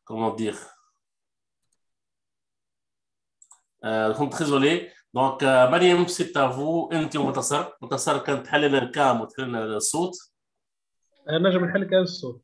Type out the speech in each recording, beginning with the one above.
comment dire, donc désolé. Donc مريم c'est à vous. انت ومنتصر كان تحلل الكام وتحلل الصوت. نجم نحل كان الصوت.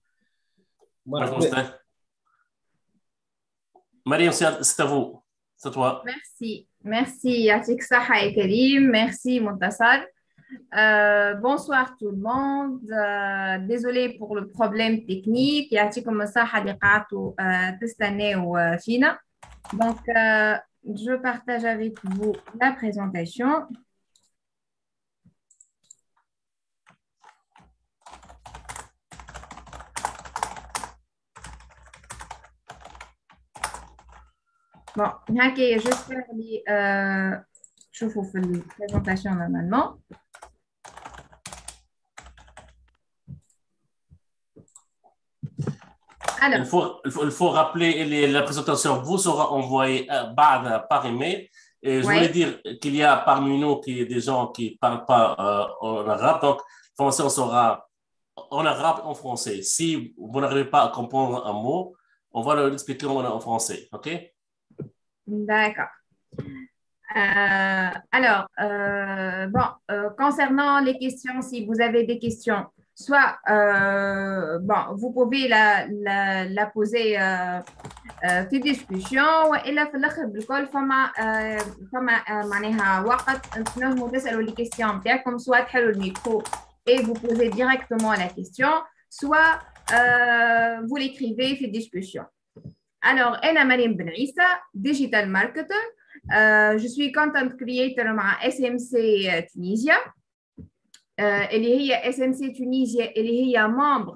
مريم c'est à vous. C'est toi. Merci Yatik Saha et Karim, merci Montassar. Bonsoir tout le monde. Désolé pour le problème technique. يعطيكم الصحة اللي قعدتوا تستناو فينا. Donc, je partage avec vous la présentation. Bon, j'espère que je vous fais la présentation normalement. Alors, il faut rappeler que la présentation vous sera envoyée par email. Et je voulais dire qu'il y a parmi nous des gens qui ne parlent pas en arabe. Donc, la formation sera en arabe et en français. Si vous n'arrivez pas à comprendre un mot, on va l'expliquer en français. OK? D'accord. Alors, concernant les questions, si vous avez des questions, soit vous pouvez la poser في discussion وإلا في الآخر بالكل فما معناها وقت تنجموا تسألوا les questions بتاعكم soit تحلوا الميكرو et vous posez directement la question, soit vous l'écrivez في discussion. Alors, أنا مريم بن عيسى, digital marketer. Je suis content creator مع SMC Tunisia. اللي هي SMC Tunisia اللي هي membre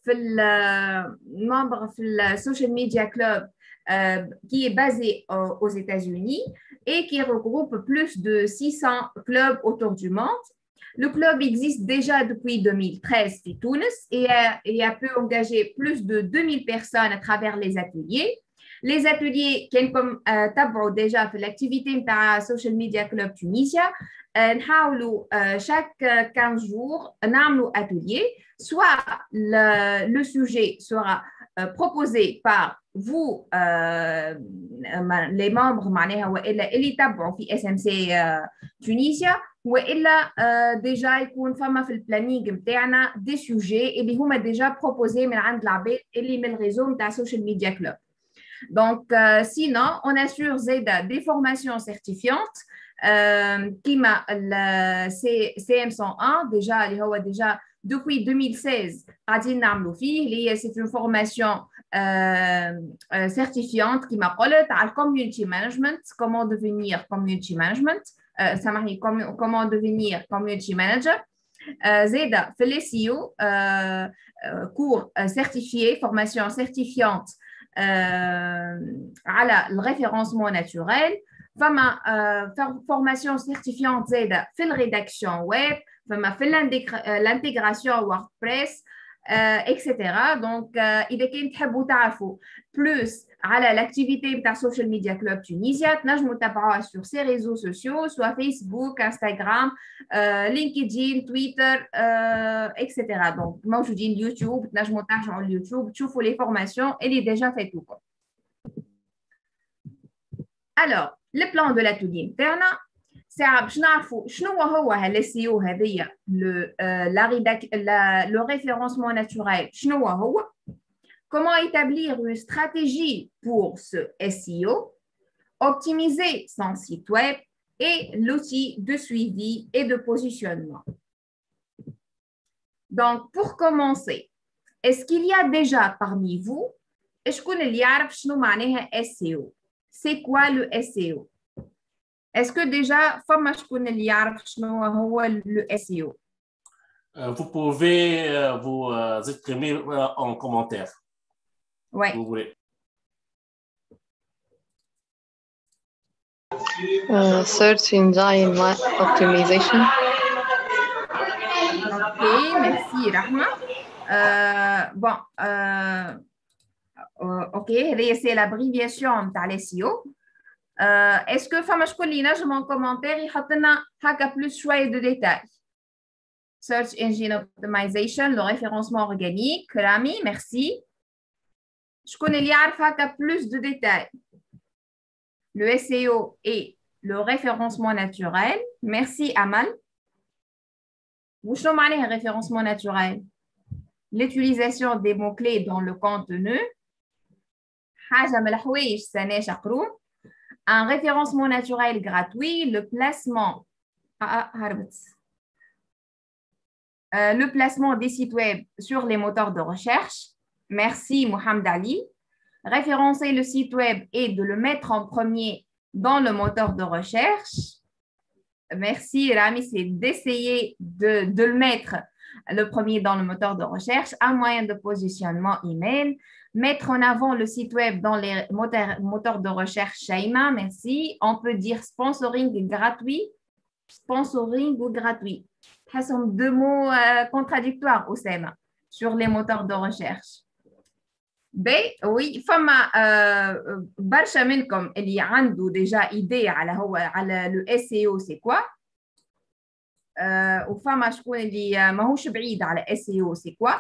في le social media club qui est basé aux États-Unis et qui regroupe plus de 600 clubs autour du monde. Le club existe déjà depuis 2013 à Tunis et a pu engager plus de 2000 personnes à travers les ateliers. Les ateliers qui sont déjà fait l'activité de Social Media Club Tunisia, chaque 15 jours, nous atelier. Soit le sujet sera proposé par vous, les membres اللي تابعوا في SMC Tunisia, وإلا déjà يكون فما في البلانينغ بتاعنا des sujets اللي هما déjà proposés من عند العباد اللي من الريزو نتاع Social Media Club. Donc, sinon, on assure des formations certifiantes qui m'a le CM101 déjà depuis 2016 c'est une formation certifiante qui m'a parlé de community management, comment devenir community management, comment devenir community manager. Zeda fait les SEO, cours certifié, formation certifiante على الréférencement naturel. فما formation certifiante زيادة في الريداكشن ويب, فما في l'intégration WordPress, etc. Donc, إذا كنت تحبوا تعرفوا plus على l'activité بتاع Social Media Club Tunisia, تنجموا تتابعوها sur ces réseaux sociaux, soit Facebook, Instagram, LinkedIn, Twitter, etc. Donc, موجودين يوتيوب, تنجموا ترجعوا اليوتيوب تشوفوا les formations اللي déjà faites. Alors, le plan de l'atelier interne, c'est باش نعرفوا شنو هو الSEO هذيا le référencement naturel, شنو هو, comment établir une stratégie pour ce SEO, optimiser son site web et l'outil de suivi et de positionnement. Donc, pour commencer, est-ce qu'il y a déjà parmi vous, شكون اللي يعرف شنو معناها SEO? C'est quoi le SEO? Est-ce que déjà, فما شكون اللي يعرف شنو هو le SEO? Vous pouvez vous exprimer en commentaire. Oui. Vous voulez. Search engine optimization. Ok, merci Rahma. Bon, ok, c'est l'abréviation de SEO. Est-ce que فما شكون اللي ينجم en commentaire يحط لنا هكا plus شوية de détails? Search engine optimization, le référencement organique. Rami, merci. Je connais l'IARFA plus de détails. Le SEO et le référencement naturel. Merci, Amal. Vous savez le référencement naturel? L'utilisation des mots-clés dans le contenu. Un référencement naturel gratuit, le placement des sites web sur les moteurs de recherche. Merci, Mohamed Ali. Référencer le site web et de le mettre en premier dans le moteur de recherche. Merci, Rami, c'est d'essayer de le mettre le premier dans le moteur de recherche. Un moyen de positionnement email. Mettre en avant le site web dans les moteurs de recherche Shaima. Merci. On peut dire sponsoring gratuit. Sponsoring ou gratuit. Ce sont deux mots contradictoires au SEM sur les moteurs de recherche. B, oui, فما برشا منكم اللي عنده déjà idée على le SEO c'est quoi وفما شكون اللي ماهوش بعيد على SEO c'est quoi.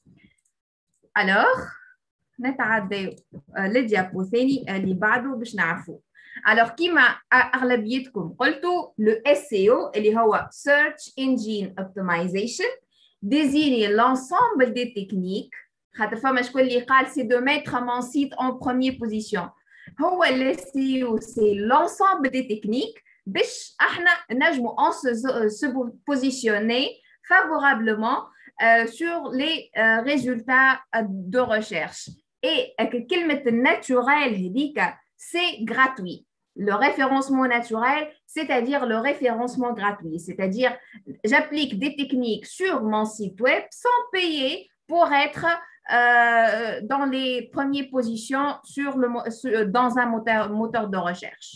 alors نتعدى للديابو ثاني اللي بعده باش نعرفوا. alors كيما اغلبيتكم قلتوا le SEO اللي هو Search Engine Optimization désigne l'ensemble des techniques. C'est de mettre mon site en première position. Le SEO, c'est l'ensemble des techniques pour se positionner favorablement sur les résultats de recherche. Et le naturel, c'est gratuit. Le référencement naturel, c'est-à-dire le référencement gratuit. C'est-à-dire, j'applique des techniques sur mon site web sans payer pour être dans les premières positions dans un moteur de recherche.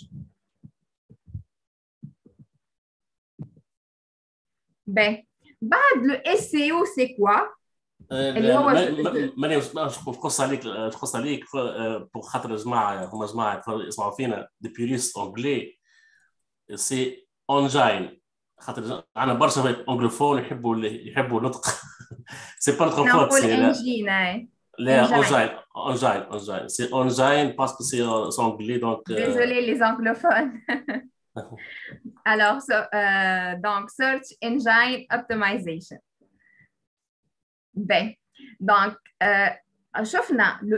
Ben, le SEO, c'est quoi? تخص عليك pour خاطر الجماعه هما جماعه يسمعوا فينا دي بيوريست انجلي سي اونجاين خاطر عندنا برشا انجلوفون يحبوا النطق سي با نوتر فوت سي لا انجاين سي انجاين باسكو سي انجلي دونك désolé les anglophones. Alors donc search engine optimization. Ben, donc, شفنا le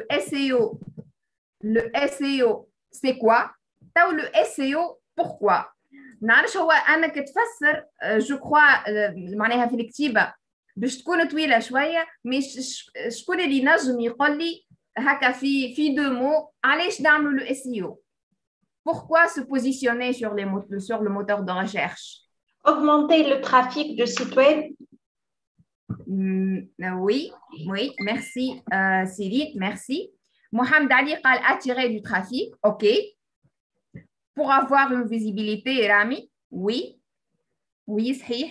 SEO c'est quoi? Le SEO pourquoi? نعرفش هو انك تفسر جو كوا معناها في الكتيبه باش تكون طويله شويه مش شكون اللي نجم يقول لي هكا في دو مو علاش نعملوا لو SEO? Pourquoi se positionner sur le moteur de recherche? Augmenter le trafic de site web. Oui, merci Céline, merci. Mohamed Ali قال attirer du trafic, ok. Pour avoir une visibilité, Rami, oui, صحيح.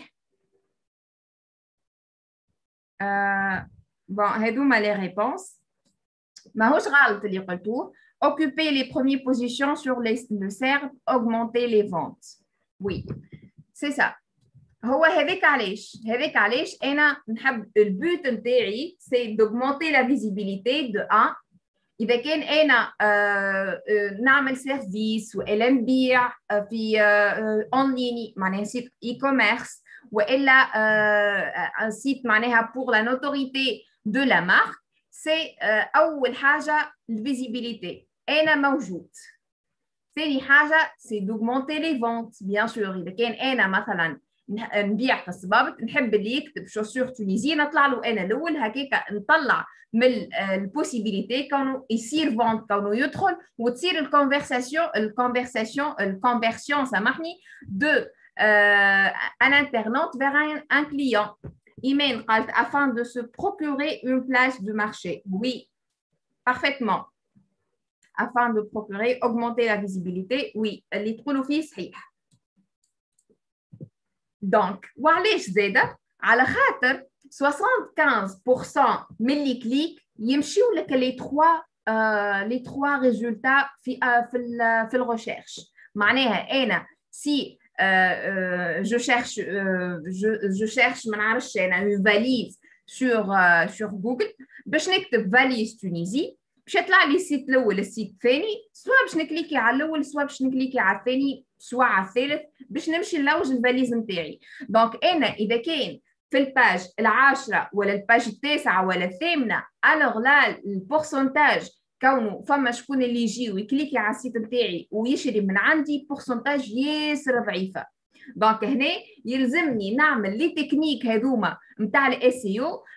Bon, هذوما les réponses. ماهوش غلط اللي قلتوه. Occuper les premières positions sur le SERP, augmenter les ventes. Oui, c'est ça. هو هذاك علاش أنا نحب البوت نتاعي c'est d'augmenter la visibilité de 1. إذا كان أنا نعمل سيرفيس وإلا نبيع في أونلاين معناها سيت إي كوميرس وإلا un site معناها pour la notoriété de la marque c'est أول حاجة الفيزيبيليتي أنا موجود. ثاني حاجة c'est d'augmenter les ventes bien sûr. إذا كان أنا مثلا نبيع في الصبابط نحب اللي يكتب شوسور تونيزي نطلع له انا الاول هكاك نطلع من البوسيبيليتي كونه يصير فونت كونه يدخل وتصير الكونفرسيون سامحني دو ان انترنت vers un client. Imen قالت afin de se procurer une place de marché. Oui, parfaitement. Afin de procurer, augmenter la visibilité. Oui, اللي تقولوا فيه صحيح. دونك وعلاش زاده؟ على خاطر 75% من لي كليك يمشيو لك لي 3 ريزولتا في الريشيرش. معناها انا سي je cherche ما نعرفش انا une valise sur Google باش نكتب valise Tunisie باش يطلع لي السيت الاول السيت الثاني، سواء باش نكليكي على الاول سواء باش نكليكي على الثاني سواء على الثالث باش نمشي نلوج الفاليز نتاعي. دونك انا اذا كان في الباج العاشرة ولا الباج التاسعة ولا الثامنة الوغ لا البورسنتاج كونه فما شكون اللي يجي ويكليكي على السيت نتاعي ويشري من عندي بورسنتاج ياسر ضعيفة. دونك هنا يلزمني نعمل لي تكنيك هذوما نتاع الاس اي او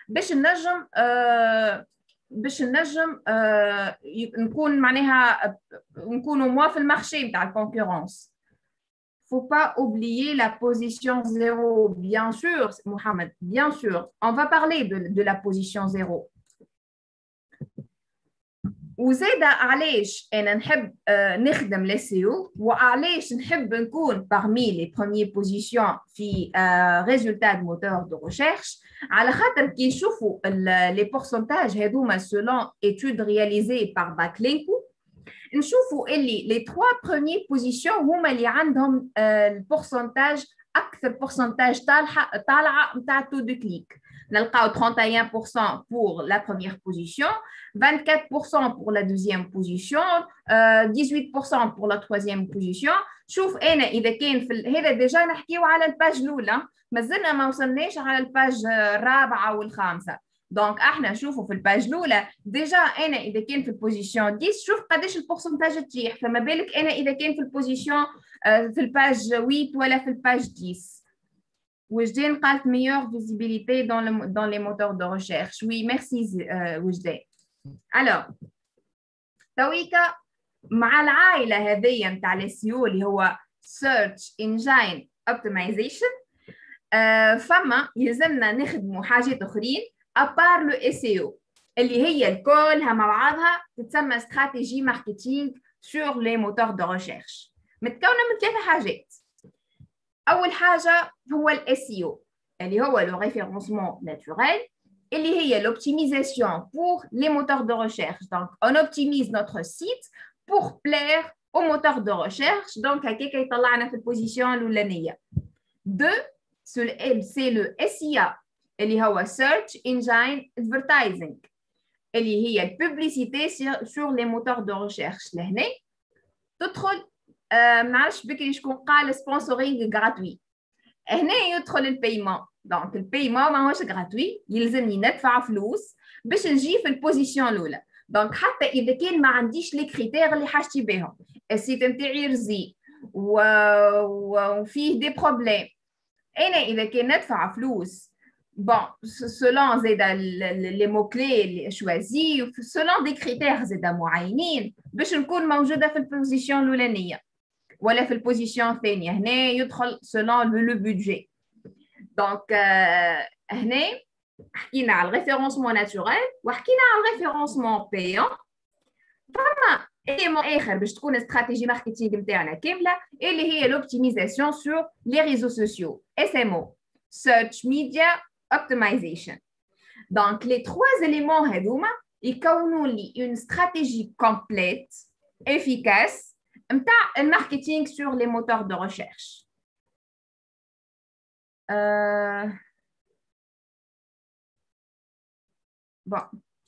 باش نجم نكون معناها نكونوا موا في المارشي نتاع الكونكورونس. Faut pas oublier la position 0, bien sûr, Mohamed, bien sûr. On va parler de la position 0. وزيدا علاش انا نحب نخدم لي سي او وعلاش نحب نكون parmi les premières positions في résultats de moteur de recherche على خاطر كي نشوفوا les pourcentages هذوما selon études réalisées par Backlinko نشوفوا اللي les 3 premières positions هما اللي عندهم البورسنتاج اكثر بورسنتاج طالعه نتاع تو دو كليك. نلقاو 31% pour la première position, 24% pour la deuxième position, 18% pour la troisième position. شوف انا اذا كان في هذا ديجا نحكيو على الباج الاولى، مازلنا ما وصلناش على الباج الرابعه والخامسه. دونك احنا نشوفوا في الباج الاولى ديجا انا اذا كان في البوزيشن 10 شوف قداش البورسنتاج تطيح، فما بالك انا اذا كان في البوزيشن في الباج 8 ولا في الباج 10. Wajdan قالت meilleure visibilité dans les moteurs de recherche. Oui, merci Wajdan. Alors, تويكا مع العائلة هذية متاع السيو اللي هو Search Engine Optimization فما يلزمنا نخدموا حاجات أخرين أبار لو SEO اللي هي الكلها مع بعضها تتسمى استراتيجي ماركتينغ sur les moteurs de recherche. متكونة من 3 حاجات. أول حاجة هو ال SEO اللي هو le référencement naturel اللي هي l'optimisation pour les moteurs de recherche. Donc, on optimise notre site pour plaire aux moteurs de recherche. Donc, هكاك يطلعنا في البوزيشن الأولانية. 2, c'est le SEA اللي هو Search Engine Advertising اللي هي الببليسيتي sur les moteurs de recherche. لهنا تدخل ما نعرفش بكري شكون قال سبونسورينغ غراتوي، هنا يدخل البيمون. دونك البيمون ماهوش غراتوي، يلزمني ندفع فلوس باش نجي في البوزيشن الاولى. دونك حتى اذا كان ما عنديش لي كريتير اللي حاجتي بهم، السيت نتاعي رزي وفيه دي بروبليم، انا اذا كان ندفع فلوس bon selon زيدا لي مو كلي اللي شوازي selon دي كريتير زيدا معينين باش نكون موجوده في البوزيشن الاولانيه ولا في البوزيشن الثانيه. هنا يدخل selon le budget. دونك هنا حكينا على الريفيرونسمون ناتوريل وحكينا على الريفيرونسمون بايون. فما ايليمون اخر باش تكون استراتيجي ماركتينغ نتاعنا كامله اللي هي لوبتيميزاسيون سور لي ريزو سوسيو SMO Search Media Optimization. Donc les 3 éléments هذوما يكونوا لي une stratégie complète efficace نتاع الماركتينغ sur les moteurs de recherche. Bon.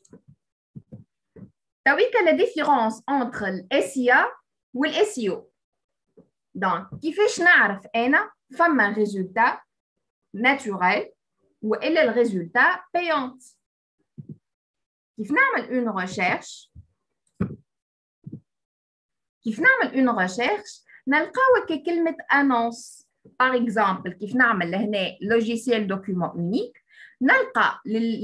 تويكا la différence entre le SEA و le SEO. Donc كيفاش نعرف أنا فما résultat naturel وإلا الريزولتا payant. كيف نعمل une recherche نلقاو كلمة annonce par exemple. كيف نعمل لهنا logiciel document unique نلقى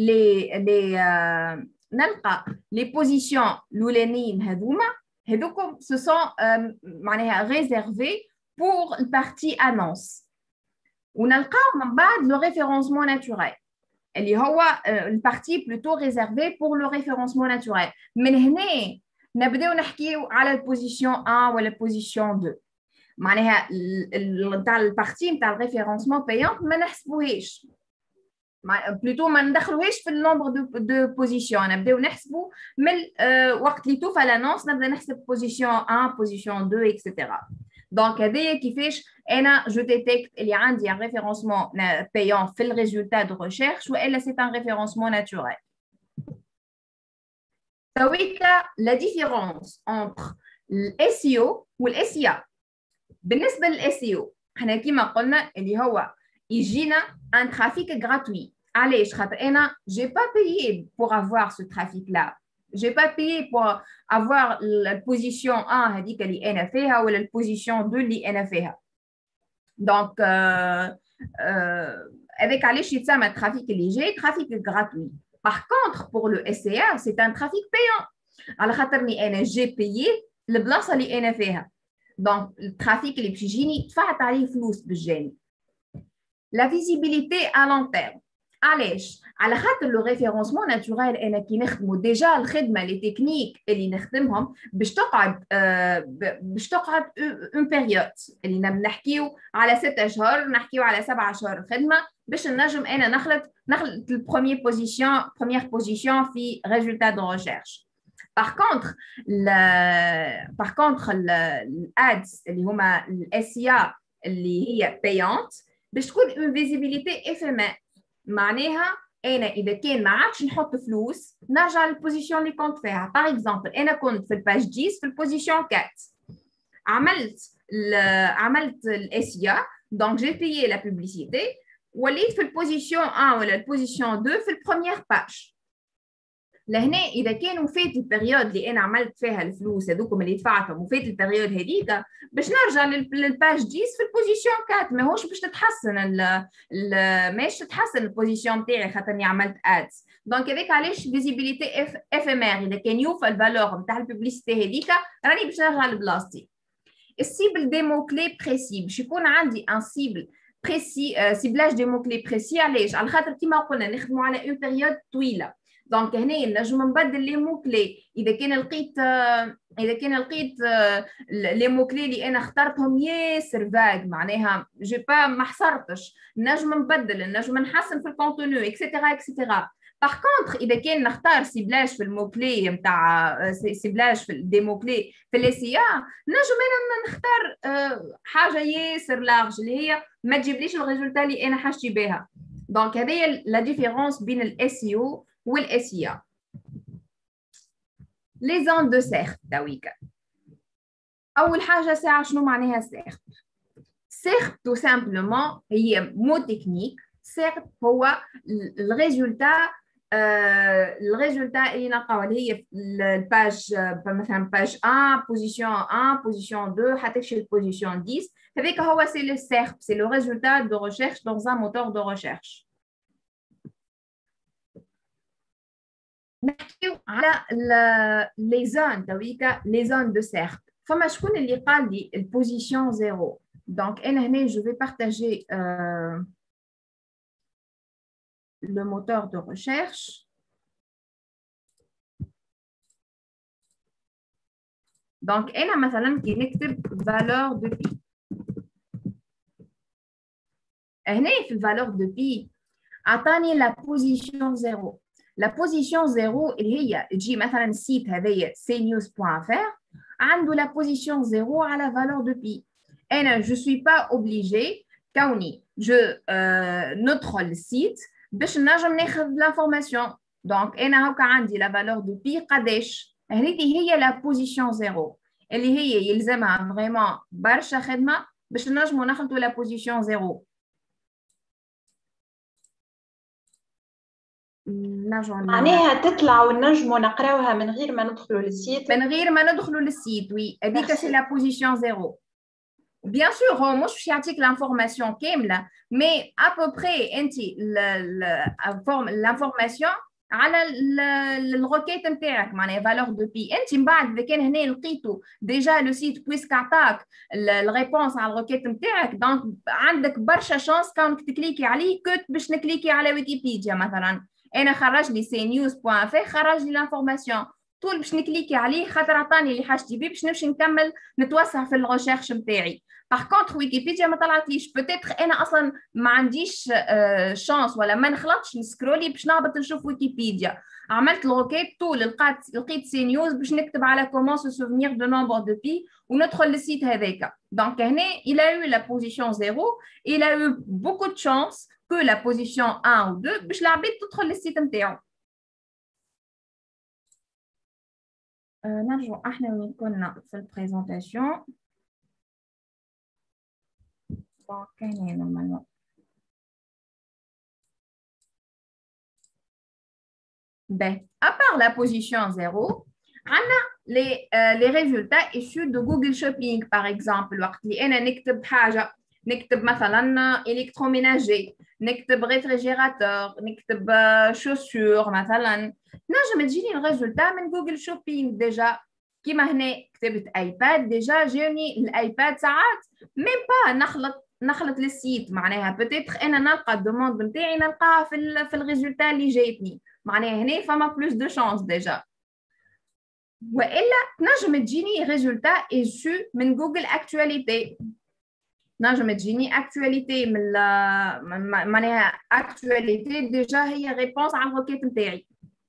نلقى les positions الأولانيين هذوكم ce sont معناها réservés pour la partie annonce. ونلقاو من بعد le référencement naturel اللي هو البارتي بلوتو ريزيرفي بور لو ريفيرونسمون ناتوريل. من هنا نبداو نحكيو على البوزيشن 1 ولا البوزيشن 2. معناها نتاع البارتي نتاع الريفيرونسمون بايون ما نحسبوهاش بلوتو ما ندخلوهاش في النومبر دو بوزيشن، نبداو نحسبوا من وقت اللي توفى لانونس نبدا نحسب بوزيشن 1 بوزيشن 2 اكسيتيرا. دونك هذايا كيفاش انا جو ديتيكت اللي عندي ان ريفيرونسمون بايون في الريزولتا دو ريشيرش والا سي ان ريفيرونسمون ناتوريل. la différence entre le SEO ou le SEA. بالنسبة لل SEO احنا كما قلنا اللي هو يجينا un trafic gratuit. علاش خاطر انا j'ai pas payé pour avoir ce trafic là. J'ai pas payé pour avoir la position 1 هذيك اللي انا فيها ولا البوزيشن 2 اللي انا فيها. Donc avec علاش يتسمى trafic اللي جاي trafic gratuit. Par contre pour le SEA c'est un trafic payant. على خاطرني انا j'ai payé البلاصه اللي انا فيها. Donc الترافيك اللي باش يجيني دفعت عليه فلوس بالجاني. La visibilité à long terme. علاش؟ على خاطر لو ريفيرونسمون ناتوريل انا كي نخدموا ديجا الخدمه لي تكنيك اللي نخدمهم باش تقعد اون بيريود اللي نحكيو على 6 اشهر نحكيو على 7 اشهر خدمه باش نجم انا نخلط البروميير بوزيسيون في ريزولتا دو ريشيرش. Par contre, الادز اللي هما الSEA اللي هي payante باش تكون une visibilité éphémère. معناها انا اذا كان ما عادش نحط فلوس نرجع للبوزيشن اللي كنت فيها. باغ اكزومبل انا كنت في الباج 10 في البوزيشن 4 عملت الSEA دونك جي بايي لا بوبليسيتي وليت في البوزيشن 1 ولا البوزيشن 2 في البروميير باج. لهنا اذا كان وفات البريود اللي انا عملت فيها الفلوس هذوكم اللي دفعتهم وفات البريود هذيك باش نرجع للباج 10 في البوزيشن 4 ماهوش باش تتحسن ماهيش تتحسن البوزيشن تاعي خاطرني عملت ادز. دونك هذاك علاش فيزيبيليتي افيمير اذا كان يوفى الفالور نتاع البوبليسيتي هذيك راني باش نرجع لبلاصتي. السيبل دي مو كلي بريسي باش يكون عندي ان سيبل بريسي سيبلاج دي مو كلي بريسي. علاش؟ على خاطر كيما قلنا نخدموا على اون بيريود طويله. دونك هنا نجم نبدل لي مو كلي اذا كان لقيت لي مو كلي اللي انا اخترتهم ياسر فاغ معناها جو با ما حصرتش نجم نبدل نجم نحسن في الكونتوني اكسيتيرا اكسيتيرا. باغ كونطخ اذا كان نختار سيبلاج في المو كلي نتاع سيبلاج في دي مو كلي في الSEA نجم انا نختار حاجه ياسر لارج اللي هي ما تجيبليش الريزولتا اللي انا حاجتي بها. دونك هذه لا ديفيرونس بين الSEO والSEA. Les zones de CERF تاويكا. أول حاجة ساعة شنو معناها CERF؟ CERF tout simplement هي مو تكنيك. CERF هو الريزولتا اللي نلقاو اللي هي في الباج مثلا باج 1 بوزيسيون 1 بوزيسيون 2 حتى تمشي للبوزيسيون 10 هذاك هو سي لو CERF سي لو ريزولتا دو ريشيرش dans un moteur de recherche. نحكيو على لي زون تويكا لي زون دو سيرف. فما شكون اللي قال لي البوزيسيون 0. دونك انا هنا جو في بارطاجي لو موتور دو ريشيرش. دونك انا مثلا كي نكتب فالور دو بي هنا في الفالور دو بي عطاني لا بوزيسيون 0. La position 0 اللي هي تجي مثلا السيت هذايا cnews.fr عنده la position 0 على valeur de pi. أنا je suis pas obligé كوني ندخل السيت باش نجم ناخذ l'information. دونك أنا هاكا عندي la valeur de pi قداش هذه هي la position 0 اللي هي يلزمها vraiment برشا خدمة باش نجمو ناخذوا la position 0. معناها تطلع ونجموا نقراوها من غير ما ندخلوا للسيت. من غير ما ندخلوا للسيت وي هذيك سي لا بوزيسيون 0. بيان سور هو مش باش يعطيك لانفورماسيون كامله مي ابوبري انت لانفورماسيون على الروكيت نتاعك معناها فالور دو بي. انت من بعد اذا كان هنا لقيتو ديجا لو سيت بويسك عطاك الريبونس على الروكيت نتاعك دونك عندك برشا شانس كونك تكليكي عليه كنت باش نكليكي على ويكيبيديا مثلا. انا خرج لي cnews.fr خرج لي لانفورماسيون طول باش نكليكي عليه خاطر عطاني اللي حاجتي بيه باش نمشي نكمل نتوسع في الريشيرش نتاعي. باغ كونطخ ويكيبيديا ما طلعتليش بوتيتر انا اصلا ما عنديش شانس ولا ما نخلطش نسكرولي باش نهبط نشوف ويكيبيديا. عملت الروكيت طول لقيت سي نيوز باش نكتب على كومون سو سوفينير دو نومبر دو بي وندخل للسيت هذاك. دونك هنا il a eu la position 0 il a eu beaucoup de chance que la position 1 ou 2 باش العباد تدخل للسيت نتاعو. نرجع احنا وين كنا في البريزونتاسيون. كان نورمالمون ben, à part la position 0, on a les résultats issus de Google Shopping, par exemple. وقت اللي أنا نكتب حاجة، نكتب مثلا électroménager، نكتب réfrigérateur، نكتب chaussures مثلا، نجم تجيني الريزولتا من جوجل شوبينج ديجا. كيما هنا كتبت ايباد ديجا جاني الايباد ساعات ميم با نخلط للسيت، معناها بتيتر انا نلقى الدوموند نتاعي نلقاها في الريزولتا اللي جاتني، معناها هنا فما بلوس دو شانس ديجا. والا تنجم تجيني ريزولتا ايشو من جوجل اكتواليتي، نجم تجيني اكتواليتي من معناها اكتواليتي ديجا هي ريبونس على الروكيت نتاعي.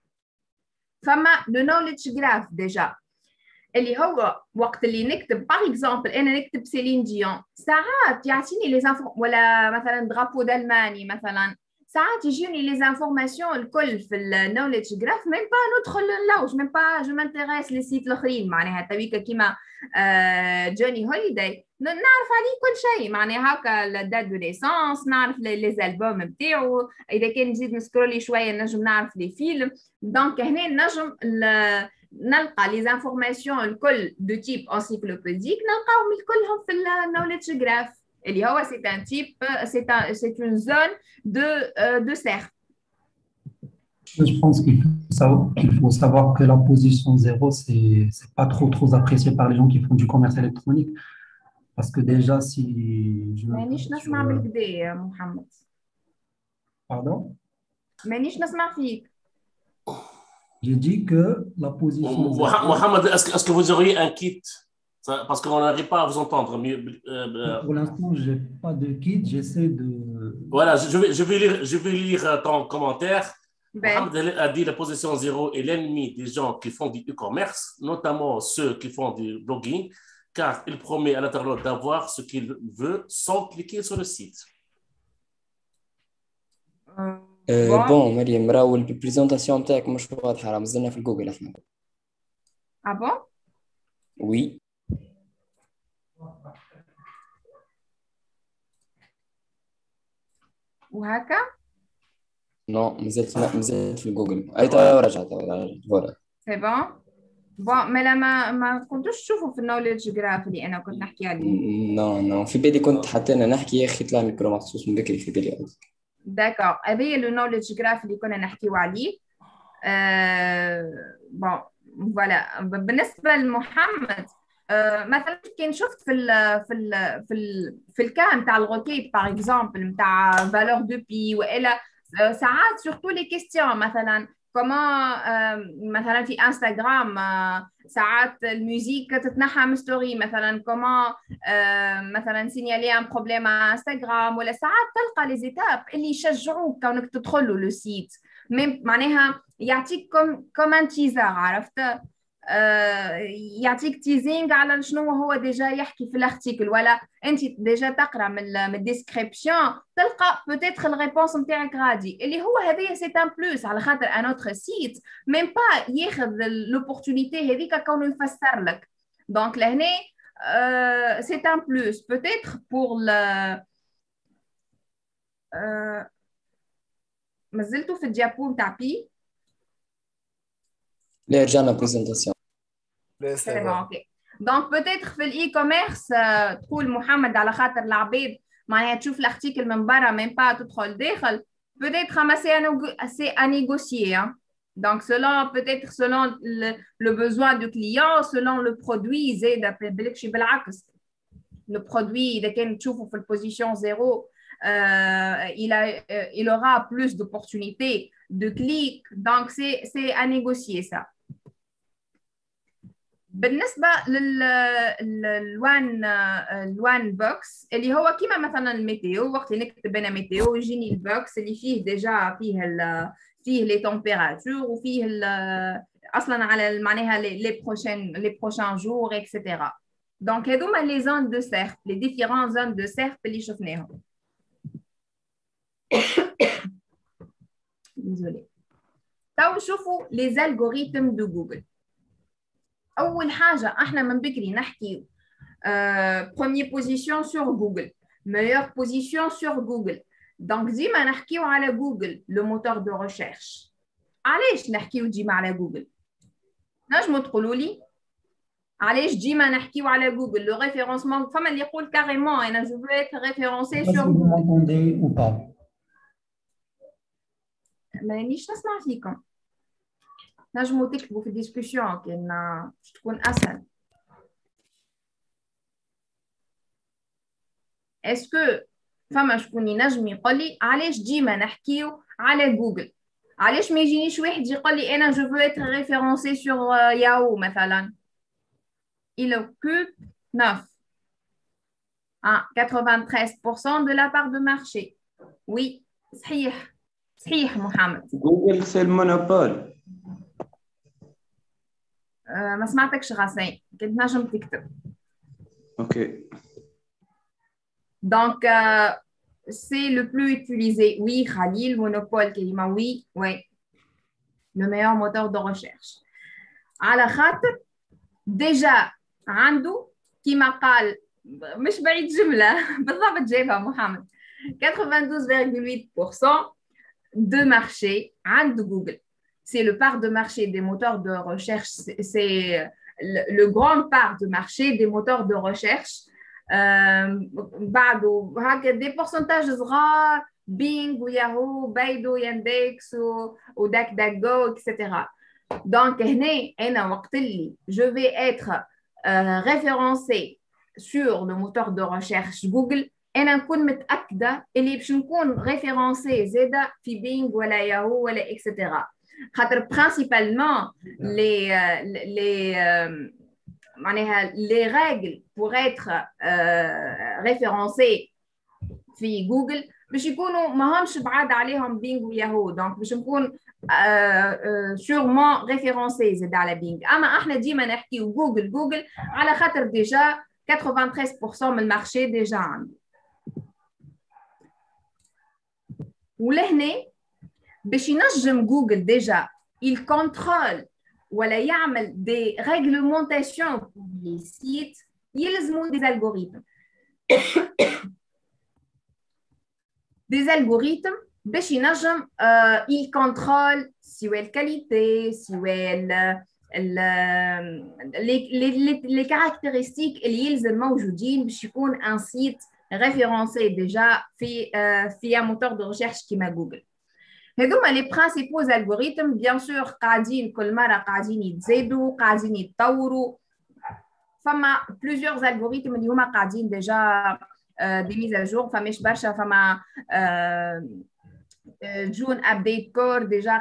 فما لو نوليدج جراف ديجا اللي هو وقت اللي نكتب باغ اكزومبل انا نكتب سيلين ديون، ساعات يعطيني لي ولا مثلا درابو دالماني مثلا، ساعات يجيني لي زانفورماسيون الكل في النوليدج جراف ميم با ندخل نلوج، ميم با جو مانتيريس لي سيت الاخرين، معناها تويكا كيما جوني هوليداي نعرف عليه كل شيء، معناها هكا الدات دو ليسونس، نعرف لي زالبوم نتاعو، اذا كان نزيد نسكرولي شويه نجم نعرف لي فيلم. دونك هنا نجم نلقى لي زانفورماسيون الكل دو تيب انسيكلوبيديك نلقاهم الكلهم في النوليدج جراف اللي هو سي ان تيب سي اون زون de cercle. Je pense qu'il faut savoir que la position 0, c'est pas trop apprécié par les gens qui font du commerce électronique. Parce que déjà, si... مانيش نسمع بالكدا يا محمد. Pardon? مانيش نسمع فيك. J'ai dit que la position 0... Mohamed, est-ce que vous auriez un kit? Parce qu'on n'arrive pas à vous entendre mieux. Pour l'instant, je n'ai pas de kit, j'essaie de... Voilà, je vais lire ton commentaire. Mohamed a dit la position 0 est l'ennemi des gens qui font du e-commerce, notamment ceux qui font du blogging, car il promet à l'internaute d'avoir ce qu'il veut sans cliquer sur le site. بون مريم راهو البريزونطاسيون تاعك مش واضحه، راه مازلنا في جوجل احنا. اه بون وي وهكا نو مازلت في جوجل. اي رجعت فوالا سي بون بون مي لا ما كنتوش تشوفوا في النوليدج جراف اللي انا كنت نحكي عليه. نو في بالي كنت حتى انا نحكي يا اخي طلع ميكرو مخصوص من بكري في بالي. داكور هذه لو نوليدج جراف اللي كنا نحكيو عليه. بون فوالا بالنسبه لمحمد مثلا كان شفت في الكان تاع الروكيت باغ اكزومبل نتاع فالور دو بي والا ساعات سورتو لي كيستيون مثلا كومون مثلا في انستغرام ساعات الموزيك تتنحى من ستوري مثلا كومون مثلا سينيالي ان بروبليم على انستغرام، ولا ساعات تلقى لي زيتاب اللي يشجعوك كونك تدخلوا لو سيت ميم معناها يعطيك كوم ان تيزر، عرفت يعطيك تيزينغ على شنو هو ديجا يحكي في الارتيكل، ولا انت ديجا تقرا من الديسكريبسيون تلقى بوتيتر الريبونس نتاعك غادي، اللي هو هذه سي ان بلوس على خاطر ان اوتر سيت ميم با ياخذ لوبورتونيتي هذيك كونه يفسر لك. دونك لهنا سي ان بلوس بوتيتر بور مازلتوا في الديابو نتاع بي. لا رجعنا بريزنتاسيون. سي بون اوكي. دونك بوتيتر في الاي كوميرس تقول محمد على خاطر العباد معناها تشوف الارتيكل من برا ميم با تدخل داخل، peut-être c'est à négocier. Hein. Donc, selon le besoin du client, selon le produit, le produit, il est en position 0, il aura plus d'opportunités de clics. Donc, c'est à négocier ça. بالنسبة للوان بوكس اللي هو كيما مثلا الميتيو، وقت اللي نكتب انا ميتيو يجيني البوكس اللي فيه ديجا فيه لي تمبيراتور وفيه اصلا على معناها لي بروشان جور اكسيتيرا. دونك هذوما لي زون دو سيركل، لي ديفيرون زون دو سيركل اللي شفناهم. ديزولي. تو نشوفوا لي الغوريثم دو جوجل. أول حاجة إحنا من بكري نحكي première position sur Google, meilleure position sur Google. Donc ديما نحكيو على Google, le moteur de recherche. علاش نحكيو ديما على Google؟ نجموا تقولوا لي علاش ديما نحكيو على Google le référencement فما اللي يقول carrément أنا je veux être référencé sur Google. Vous m'entendez ou pas? مانيش نسمع فيكم. نجموا تكتبوا في الديسكوسيون كان باش تكون اسهل. اسكو فما شكون ينجم يقول لي علاش ديما نحكيو على جوجل؟ علاش ما يجينيش واحد يقول لي انا جو فو اتر ريفيرونسي سور ياهو مثلا؟ il occupe 9 93% de la part de marché. Oui, صحيح صحيح محمد. جوجل سي المونوبول. ما سمعتكش غاسين، كنت نجم تكتب. اوكي. Donc, c'est le plus utilisé. Oui, Khalil, monopole, Kelima, oui, oui. Le meilleur moteur de recherche. على خاطر déjà عنده كيما قال مش بعيد جملة بالضبط جايبها محمد 92,8% de marché عند Google. C'est le part de marché des moteurs de recherche, c'est le grand part de marché des moteurs de recherche. بعده هكا دي بورسنتاج صغار بينغ وياهو بايدو ياندكس وداك داك جو اكسترا. دونك هنا انا وقت اللي جو في اتر ريفيرونسي سور لو موتور دو ريشيرش جوجل انا نكون متاكده اللي باش نكون ريفيرونسي زاده في بينغ ولا ياهو ولا اكسترا. خاطر برينسيبالمون لي les règles pour être référencés في جوجل باش يكونوا ما همش بعاد عليهم بينغ وياهو. دونك باش نكون sûrement référencés زاد على بينغ. اما احنا ديما نحكيو جوجل على خاطر ديجا 93% من المارشي ديجا عنده. ولهنا باش ينجم جوجل ديجا il contrôle ولا يعمل des réglementations pour les sites يلزموا des algorithmes. des algorithmes باش ينجم il contrôle سواء الكاليتي سواء les caractéristiques اللي يلزم موجودين باش يكون un site référencé déjà في un moteur de recherche كيما جوجل. هذوما لي برينسيبوز الغوريثم بيان سور قاعدين كل مره قاعدين يتزادوا قاعدين يتطوروا. فما بلوزيور الغوريثم اللي هما قاعدين ديجا دي ميز ا جور فماش برشا. فما جون ابديت كور ديجا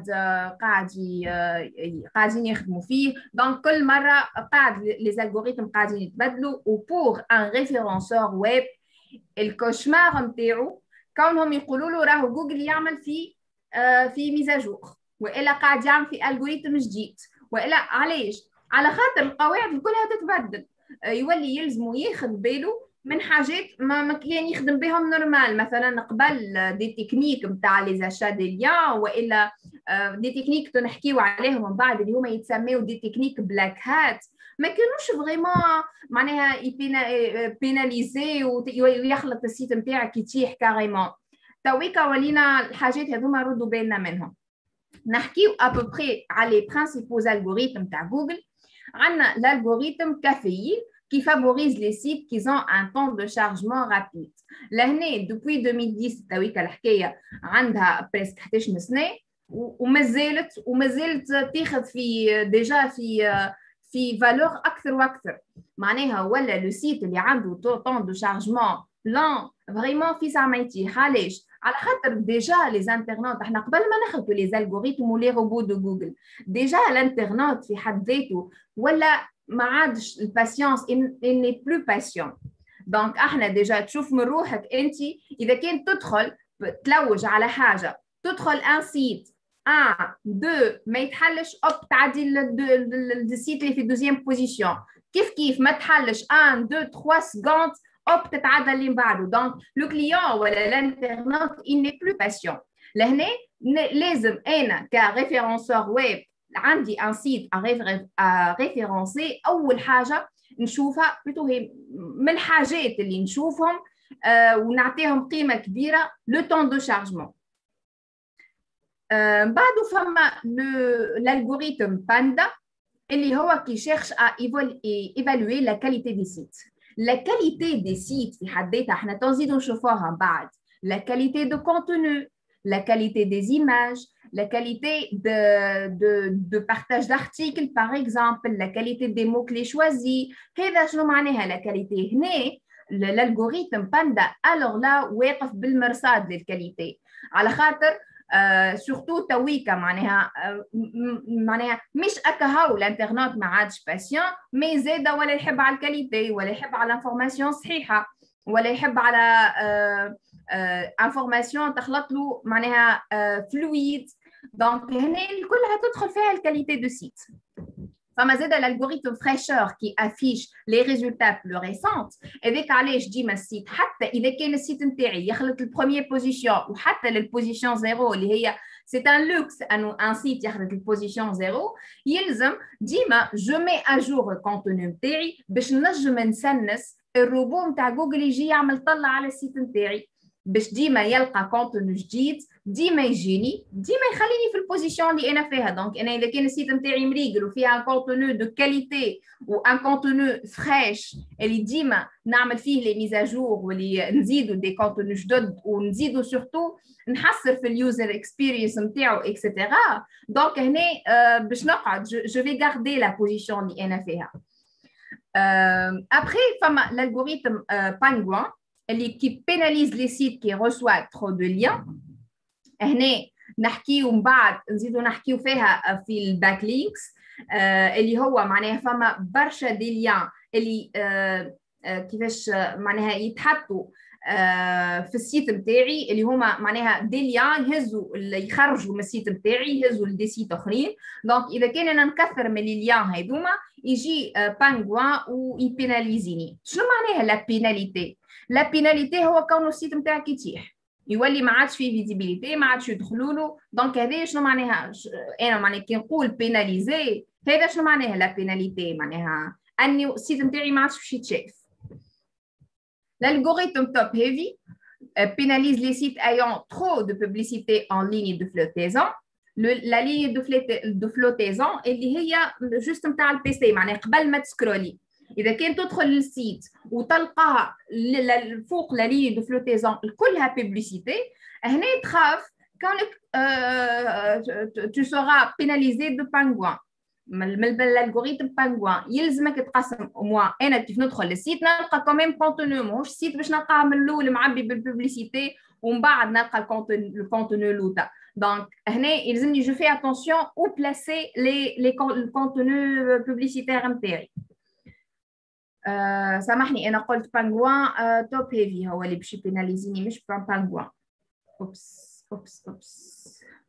قاعدين يخدموا فيه. دونك كل مره قاعد لي الغوريثم قاعدين يتبدلوا. وبور ان ريفيرونسور ويب الكوشمار نتاعو كونهم يقولوا له راهو جوجل يعمل في ميزاجور والا قاعد يعمل في الجوريثم جديد والا. علاش؟ على خاطر القواعد كلها تتبدل. يولي يلزموا ياخذ باله من حاجات ما كان يخدم بهم نورمال. مثلا قبل دي تكنيك نتاع لي زاشا دي ليان والا دي تكنيك تنحكيو عليهم من بعد اللي هما يتسميو دي تكنيك بلاك هات ما كانوش فريمون معناها بيناليزي ويخلط السيت نتاعك يتيح كاريمون. تويكا ولينا الحاجات هذوما ردوا بالنا منهم. نحكيو ابوبري على لي برينسيبوز الغوريثم تاع جوجل. عندنا الالغوريثم كافيين qui favorise les sites qui ont un temps de chargement rapide. لهنا depuis 2010 تويكا الحكايه عندها بريسك 11 سنه وما زالت تاخذ في ديجا في فالور اكثر واكثر. معناها ولا لو سيت اللي عنده طون دو شارجمون لون فريمون في ساعتين. علاش؟ على خاطر ديجا لي انترنت احنا قبل ما نخلطوا لي الغوريثم ولي روبو دو جوجل ديجا الانترنت في حد ذاته ولا ما عادش الباسيونس اني بلو باسيون. دونك احنا ديجا تشوف من روحك انت اذا كان تدخل تلوج على حاجه تدخل ان سيت 1 2 ما يتحلش اوب تعدي السيت اللي في دوزيام بوزيسيون. كيف ما تحلش 1 2 3 سكوند اوب تتعدى اللي من بعده. دونك لو كليون ولا الانترنت اني بلو باسيون. لهنا لازم انا كريفيرونسور ويب عندي ان سيت ريفيرونسي اول حاجه نشوفها بلوتو هي من الحاجات اللي نشوفهم ونعطيهم قيمه كبيره لو طون دو شارجمون. بعده فما l'algorithme باندا اللي هو qui cherche à évaluer la qualité des sites. La qualité des sites في حد ذاتها احنا تنزيدوا نشوفوها بعد. La qualité de contenu, la qualité des images, la qualité de partage d'articles par exemple, la qualité des mots-clés choisis. هذا شنو معناها la qualité هنا l'algorithme باندا alors là واقف بالمرصاد للكاليتي على خاطر سورتو تويكا معناها مش اكاهو الانترنت ما عادش باسيون مي زاده ولا يحب على الكاليتي ولا يحب على انفورماسيون صحيحه ولا يحب على انفورماسيون تخلط له معناها فلويد. دونك هنا كلها تدخل فيها الكاليتي دو سيت. فما زاد l'algorithme fraîcheur qui affiche les résultats plus récents. هذاك علاش ديما السيت حتى اذا كان السيت نتاعي يخلط البروميير بوزيسيون وحتى للبوزيسيون زيرو اللي هي سي ان لوكس انه ان سيت يخلط البوزيسيون زيرو يلزم ديما جو مي اجور الكونتوني نتاعي باش نجم نسنس الروبو نتاع جوجل يجي يعمل طلع على السيت نتاعي باش ديما يلقى كونتوني جديد ديما يجيني ديما يخليني في البوزيسيون اللي انا فيها. دونك انا اذا كان السيت نتاعي مريقل وفيها ان كونتوني دو كاليتي وان كونتوني فريش اللي ديما نعمل فيه لي ميزاجور واللي نزيدوا دي كونتوني جدد ونزيدوا سورتو نحسر في اليوزر اكسبيرينس نتاعو اكسيتيرا. دونك هنا باش نقعد جو في غاردي لا بوزيسيون اللي انا فيها. Après, l'algorithme Penguin, qui pénalise les sites qui reçoivent trop de liens. هنا نحكيو من بعد نزيدو نحكيو فيها في الباكلينكس اللي هو معناها فما برشا دي ليان اللي كيفاش معناها يتحطوا في السيت نتاعي اللي هما معناها دي ليان يهزوا يخرجوا من السيت نتاعي يهزوا لدي سيت اخرين. دونك اذا كان انا نكثر من لي ليان هذوما يجي بانغوان ويبيناليزيني. شنو معناها لا بيناليتي؟ لا بيناليتي هو كون السيت نتاعك يتيح يولي ما عادش فيه فيزيبيليتي ما عادش يدخلوا له. دونك هذا شنو معناها؟ انا معناها كي نقول بيناليزي هذا شنو معناها لا بيناليتي؟ معناها اني السيت نتاعي ما عادش باش يتشاف. L'algorithme top heavy pénalise les sites ayant trop de publicité en ligne de flottaison. La ligne de flottaison اللي هي juste نتاع البيسي معناها قبل ما تسكرولي اذا كان تدخل للسيت وتلقاها فوق لا ليني دو فلوتيزون كلها بيبليسيتي هنا تخاف كونك tu seras pénalisé de pingouin. من الالغوريثم بانغوان يلزمك تقسم موا انا كيف ندخل للسيت نلقى كوميم كونتوني ماهوش سيت باش نلقاه من الاول معبي بالبوبليسيتي ومن بعد نلقى الكونتوني لوتا. دونك هنا يلزمني جو في اتونسيون او بلاسي لي الكونتوني بوبليسيتير نتاعي. سامحني انا قلت بانغوان توب هيفي هو اللي باش يبيناليزيني مش بانغوان. اوبس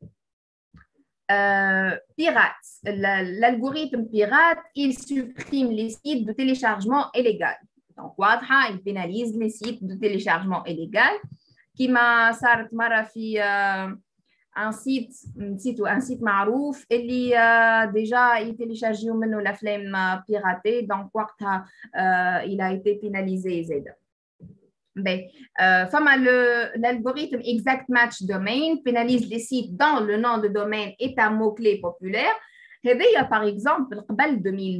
Pirate. L'algorithme pirate, il supprime les sites de téléchargement illégal. Donc, واضحة, il pénalise les sites de téléchargement illégal. كما صارت مرة في un site معروف اللي déjà يتيليشارجيو منه الأفلام بيراتي. Donc, وقتها il a été pénalisé زادا. L'algorithme Exact Match Domain pénalise les sites dont le nom de domaine est un mot-clé populaire. Par exemple, قبل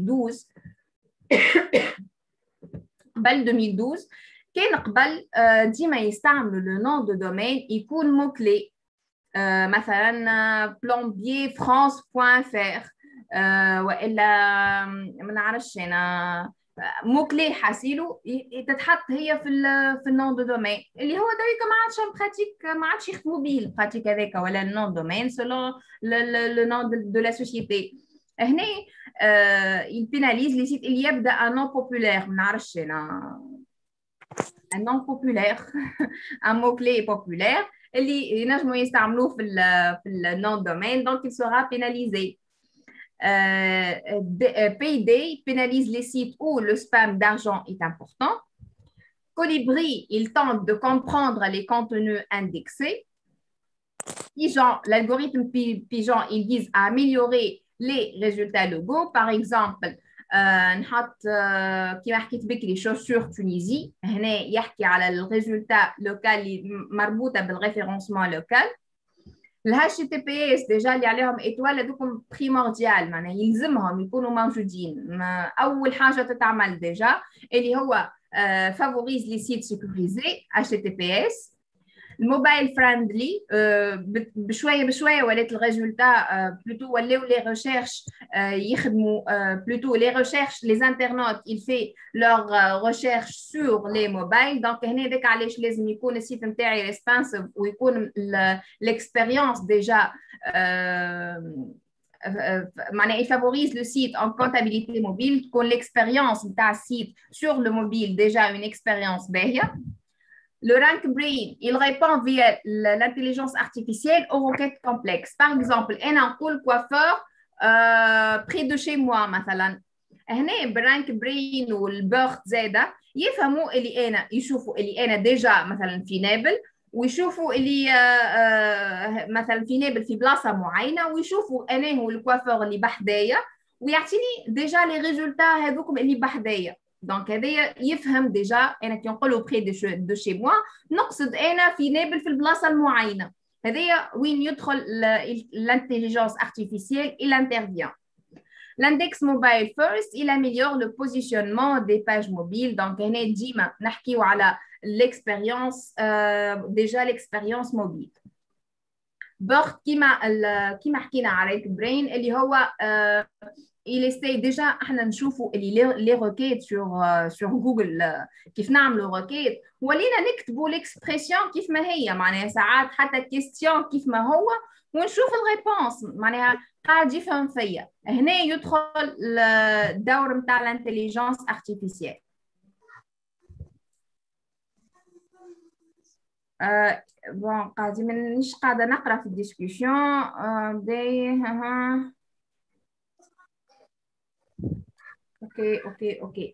2012 كان قبل ديما يستعملوا le nom de domaine يكون mot-clé مثلا plombier-france.fr وإلا ما نعرفش أنا مو-كلي حاسيلو تتحط هي في النون دو دومين اللي هو دايما ما عادش براتيك ما عادش يخدموا به البراتيك هذاك ولا النون دومين سولون لو نون دو لا سوسيتي. هنا يبيناليز لي سيت اللي يبدا ان نون بوبولير ما نعرفش انا ان نون بوبولير ان مو-كلي بوبولير اللي ينجموا يستعملوه في النون دومين دونك il sera pénalisé. Payday pénalise les sites où le spam d'argent est important. Colibri, il tente de comprendre les contenus indexés. Pigeon, l'algorithme Pigeon, il vise à améliorer les résultats locaux. Par exemple, نحط كيما حكيت بكري chaussures Tunisie. هنا يحكي على الريزولتا لوكال اللي مربوطة بالريفيرونسمون لوكال. ال HTTPS ديجا اللي عليهم ايتوال هذوكم بريمورديال معناها يلزمهم يكونوا موجودين. اول حاجه تتعمل ديجا اللي هو فافوريز لي سيت سيكوريزي HTTPS. الموبايل فريندلي بشويه بشويه ولات الريزولتا بلوتو ولاو لي ريشيرش يخدموا بلوتو لي ريشيرش لي انترنت il fait leur recherche sur les mobiles. دونك هنا داك علاش لازم يكون السيت نتاعي ريسبونسيف ويكون l'expérience déjà معناها يفافوريز لو سيت en comptabilité mobile تكون l'expérience نتاع السيت sur le mobile déjà une expérience باهيه. Le rank brain, il répond via l'intelligence artificielle aux requêtes complexes. Par exemple, un coiffeur près de chez moi, مثلا. هنا بالرانك برين والبيرث زاده يفهموا اللي انا يشوفوا اللي انا ديجا مثلا في نابل ويشوفوا اللي مثلا في نابل في بلاصه معينه ويشوفوا انا هو الكوافور اللي بحدايا ويعطيني ديجا لي ريزولتا هذوكم اللي بحدايا. دونك هذايا يفهم ديجا انا كي نقولوا بري دو شي موا نقصد انا في نابل في البلاصه المعينه. هذايا وين يدخل l'intelligence artificielle il intervient. L'index mobile first il améliore le positionnement des pages mobiles. Donc هنا ديما نحكيو على l'expérience déjà l'expérience mobile. BERT كيما حكينا على البرين اللي هو il essaye déjà احنا نشوفوا اللي لي روكيت sur جوجل كيف نعملوا روكيت ولينا نكتبوا الاكسبريسيون كيف ما هي معناها ساعات حتى كيستيون كيف ما هو ونشوف الريبونس معناها قاعد يفهم فيا. هنا يدخل الدور نتاع الانتليجنس ارتيفيسيال. بون قاعدين مانيش قاعده نقرا في الديسكوسيون اوكي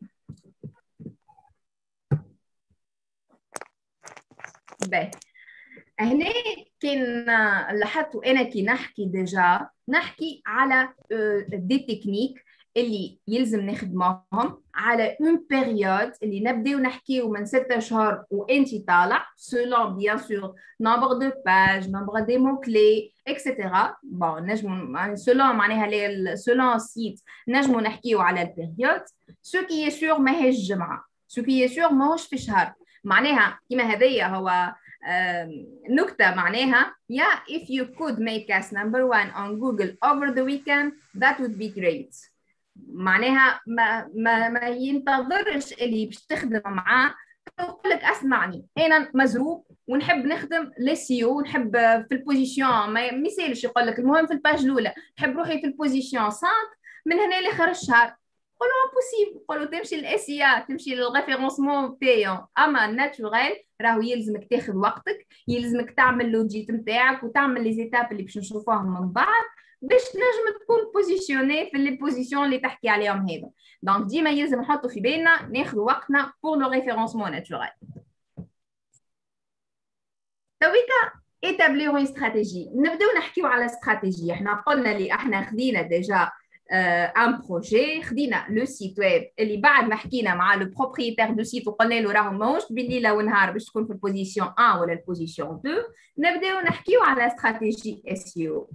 باهي. هنا كان لاحظتوا انا كي نحكي ديجا نحكي على دي تكنيك اللي يلزم نخدمهم على اون بيريود اللي نبداو نحكيو من 6 شهور وانت طالع سولون بيان سور نومبر دو باج نومبر دي مو كلي اكسيتيرا. بون نجمو سولون معناها سولون سيت نجمو نحكيو على البيريود. سو كي سور ماهيش جمعه سو كي سور ماهوش في شهر معناها كيما هذايا هو نكتة معناها if you could make us number 1 on Google over the weekend that would be great. معناها ما ينتظرش اللي باش تخدم معاه يقول لك اسمعني انا مزروب ونحب نخدم للسيو ونحب في البوزيشن ما يسالش يقول لك المهم في الباج الاولى نحب روحي في البوزيشن 5 من هنا لاخر الشهر. قولوا امبوسيبل قولوا تمشي للاسيا تمشي للريفيرونسمون تاعو. اما ناتوريل راهو يلزمك تاخذ وقتك يلزمك تعمل لوجيت نتاعك وتعمل لي زيتاب اللي باش نشوفوهم من بعد باش تنجم تكون بوزيشني في لي بوزيشن اللي تحكي عليهم هذا. دونك ديما يلزم نحطوا في بالنا ناخذ وقتنا بور لو ريفيرونسمون ناتوريل. تويكا établir une stratégie. نبداو نحكيو على استراتيجيه. احنا قلنا اللي احنا خدينا ديجا ان بروجي خدينا لو سيت ويب اللي بعد ما حكينا مع لو بروبريتير دو سيت وقلنا له راهو ماهوش بالليله ونهار باش تكون في البوزيسيون 1 ولا البوزيسيون 2 نبداو نحكيو على استراتيجي اس يو.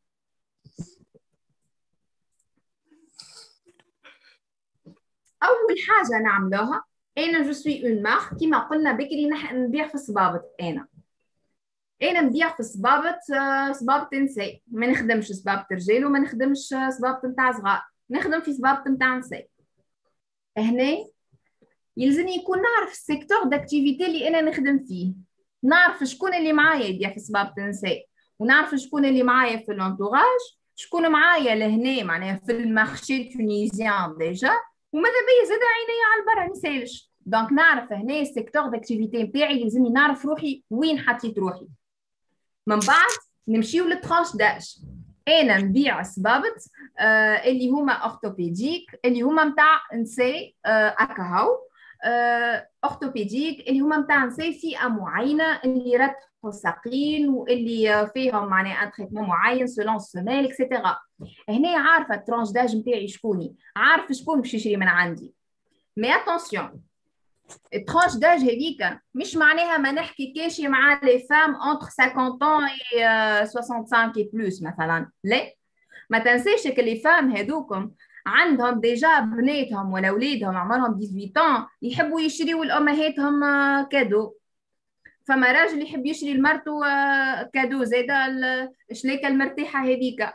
اول حاجه نعملوها انا جو سوي اون مارك كيما قلنا بكري نبيع في الصبابط. انا نبيع في صبابط نساء ما نخدمش صبابط رجال وما نخدمش صبابط نتاع صغار نخدم في صبابط نتاع نساء. هنا يلزمني يكون نعرف السيكتور داكتيفيتي اللي انا نخدم فيه نعرف شكون اللي معايا يبيع في صبابط نساء ونعرف شكون اللي معايا في الانتوراج شكون معايا لهنا معناها في المارشي تونيزيان ديجا وماذا بيا زاد عينيا على البرا نسالش. دونك نعرف هنا السيكتور داكتيفيتي نتاعي يلزمني نعرف روحي وين حطيت روحي. من بعد نمشيو للترانش داج. انا نبيع صبابط اللي هما اورثوبيديك اللي هما نتاع نساء اكاهو اورثوبيديك اللي هما نتاع نساء فئه معينه اللي يرتحوا الساقين واللي فيهم معناها ان تريتمون معين سولون السمال اكسيتيرا. هنا عارفه الترانش داج نتاعي شكوني، عارف شكون باش يشري من عندي. مي اتونسيون، الترانش داج هذيك مش معناها ما نحكي كاشي مع لي فام انتر 50 ans et 65 et plus مثلا، لا. ما تنساش que les femmes هذوكم عندهم ديجا بناتهم ولا اولادهم عمرهم 18 يحبوا يشريوا لامهاتهم كادو. فما راجل يحب يشري لمرته كادو زاده الشليكه المرتاحه هذيك.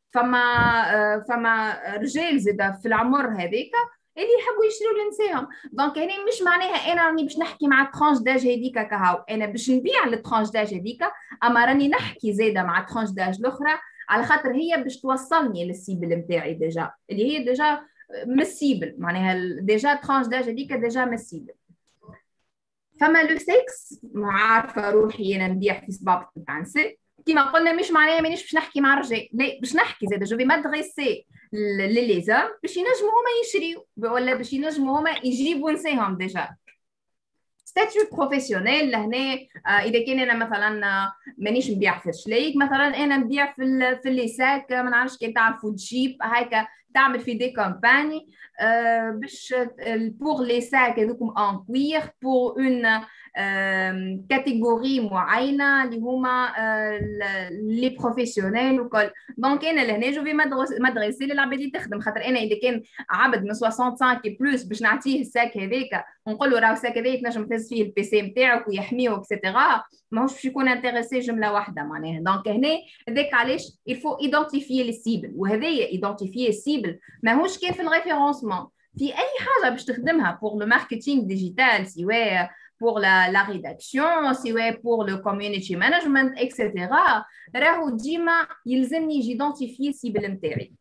فما رجال زاده في العمر هذيك اللي يحبوا يشريوا لنساهم. دونك هنا مش معناها انا راني باش نحكي مع الترانش داج هذيك كهو انا باش نبيع الترانش داج هذيك، اما راني نحكي زاده مع الترانش داج الاخرى على خاطر هي باش توصلني للسيبل نتاعي ديجا، اللي هي ديجا مسيبل، معناها ديجا ترانش داج هذيك ديجا مسيبل. فما لو سكس عارفه روحي انا نبيع في سباب تاع نساء كيما قلنا، مش معناها مانيش باش نحكي مع الرجال، لا باش نحكي زاده جو في مادريسي لليزام باش ينجموا هما يشريوا ولا باش ينجموا هما يجيبوا نساهم ديجا. ستاتيو بروفيسيونيل لهنا اذا كان انا مثلا مانيش نبيع في الشليك، مثلا انا نبيع في الليساك، ما نعرفش كان تعرفوا جيب هكا تعمل في دي كامباني باش بور لي ساك هذوكم ان كوير بور اون كاتيجوري معينه اللي هما لي بروفيسيونيل وكل. دونك انا لهنا جو في مدرسه للعباد اللي تخدم، خاطر انا اذا كان عبد من 65 بلوس باش نعطيه الساك هذاك ونقول له راه الساك هذاك تنجم تهز فيه البي سي نتاعك ويحميه اكسيتيرا، ماهوش باش يكون انتريسي جمله واحده معناها. دونك هنا هذاك علاش يفو ايدونتيفيي لي سيبل، وهذايا ايدونتيفيي السيبل ماهوش كان في الريفيرونسمون في اي حاجه باش تخدمها بور لو ماركتينغ ديجيتال، سواء pour la rédaction, سواء pour le community management, etc. راهو ديما يلزمني جيدونتيفي السيبل نتاعي.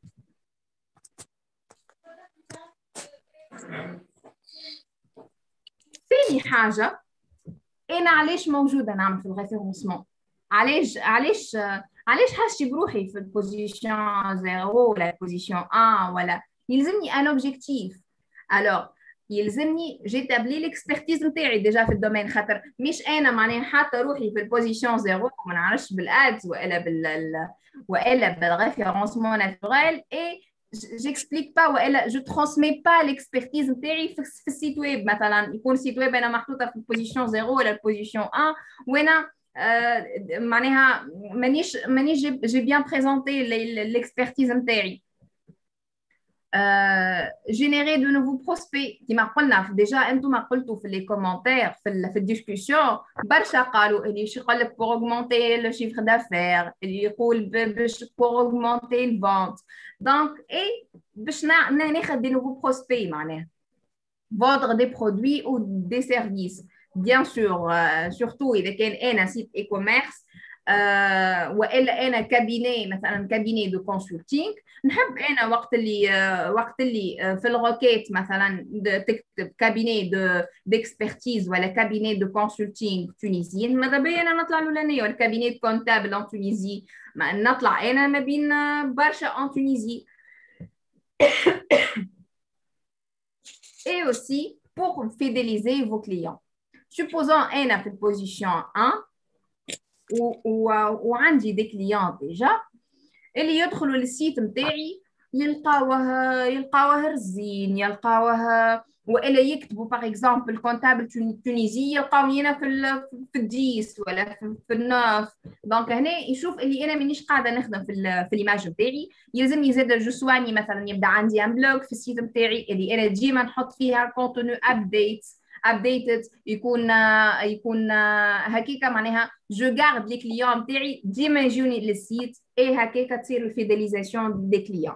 ثاني حاجه انا علاش موجوده نعمل في الريفيرونسمون، علاش حاسي بروحي في البوزيشن 0 ولا البوزيشن 1 ولا يلزمني ان اوبجيكتيف. الوغ يلزمني جيتابلي ليكسبرتيز نتاعي ديجا في الدومين، خاطر مش انا معناها حاطه روحي في البوزيشن 0 وما نعرفش بالادز والا بالريفيرونسمون ناتوريل اي جيكسبليك با والا جو ترانسمي با ليكسبرتيز نتاعي في السيت ويب. مثلا يكون السيت ويب انا محطوطه في البوزيشن 0 ولا البوزيشن 1 وانا معناها مانيش جي بيان بريزونتي ليكسبرتيز نتاعي. générer de nouveaux prospects كما قلنا ديجا انتم قلتوا في لي كومونتير في الديسكوسيون برشا قالوا اللي يقول لك pour augmenter le chiffre d'affaires، اللي يقول باش pour augmenter le vente. donc اي باش ناخذ دي nouveaux prospects معناها vendre des produits ou des services bien sûr surtout اذا كان انا سيت اي كوميرس والا انا كابيني مثلا كابيني دو كونسلتينغ، نحب انا وقت اللي في الروكيت مثلا تكتب كابيني ديكسبرتيز ولا كابيني دو كونسلتينغ تونيزيين، ماذا بيا انا نطلع الاولانيه، ولا كابيني دو كونتابل ان تونيزي نطلع انا ما بين برشا ان تونيزي. et aussi pour fidéliser vos clients. supposons انا في البوزيشن 1 وعندي دي كليون ديجا اللي يدخلوا للسيت نتاعي يلقاوه رزين، يلقاوه والا يكتبوا باغ اكزومبل كونتابل تونيزي يلقاوني انا في الديس ولا في النوف. دونك هنا يشوف اللي انا مانيش قاعده نخدم في ليماج نتاعي، يلزمني زاد جو سواني مثلا يبدا عندي ان بلوك في السيت نتاعي اللي انا ديما نحط فيها كونتوني updated يكون هكيكا معناها جو غارد لي كليون نتاعي ديما يجوني للسيت اي هكاكا تصير الفيداليزاسيون دي كليون.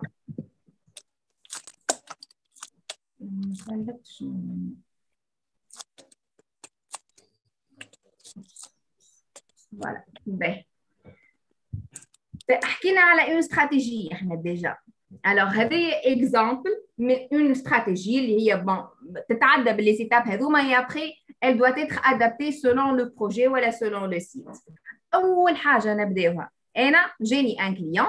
فوالا باهي حكينا على اون استراتيجي احنا ديجا. alors هذه اكزامبل من اون استراتيجي اللي هي بون تتعدى باللي سيتاب هذوما et après elle doit être adaptée selon le projet ولا selon le site. اول حاجه نبداوها انا جاني ان كليون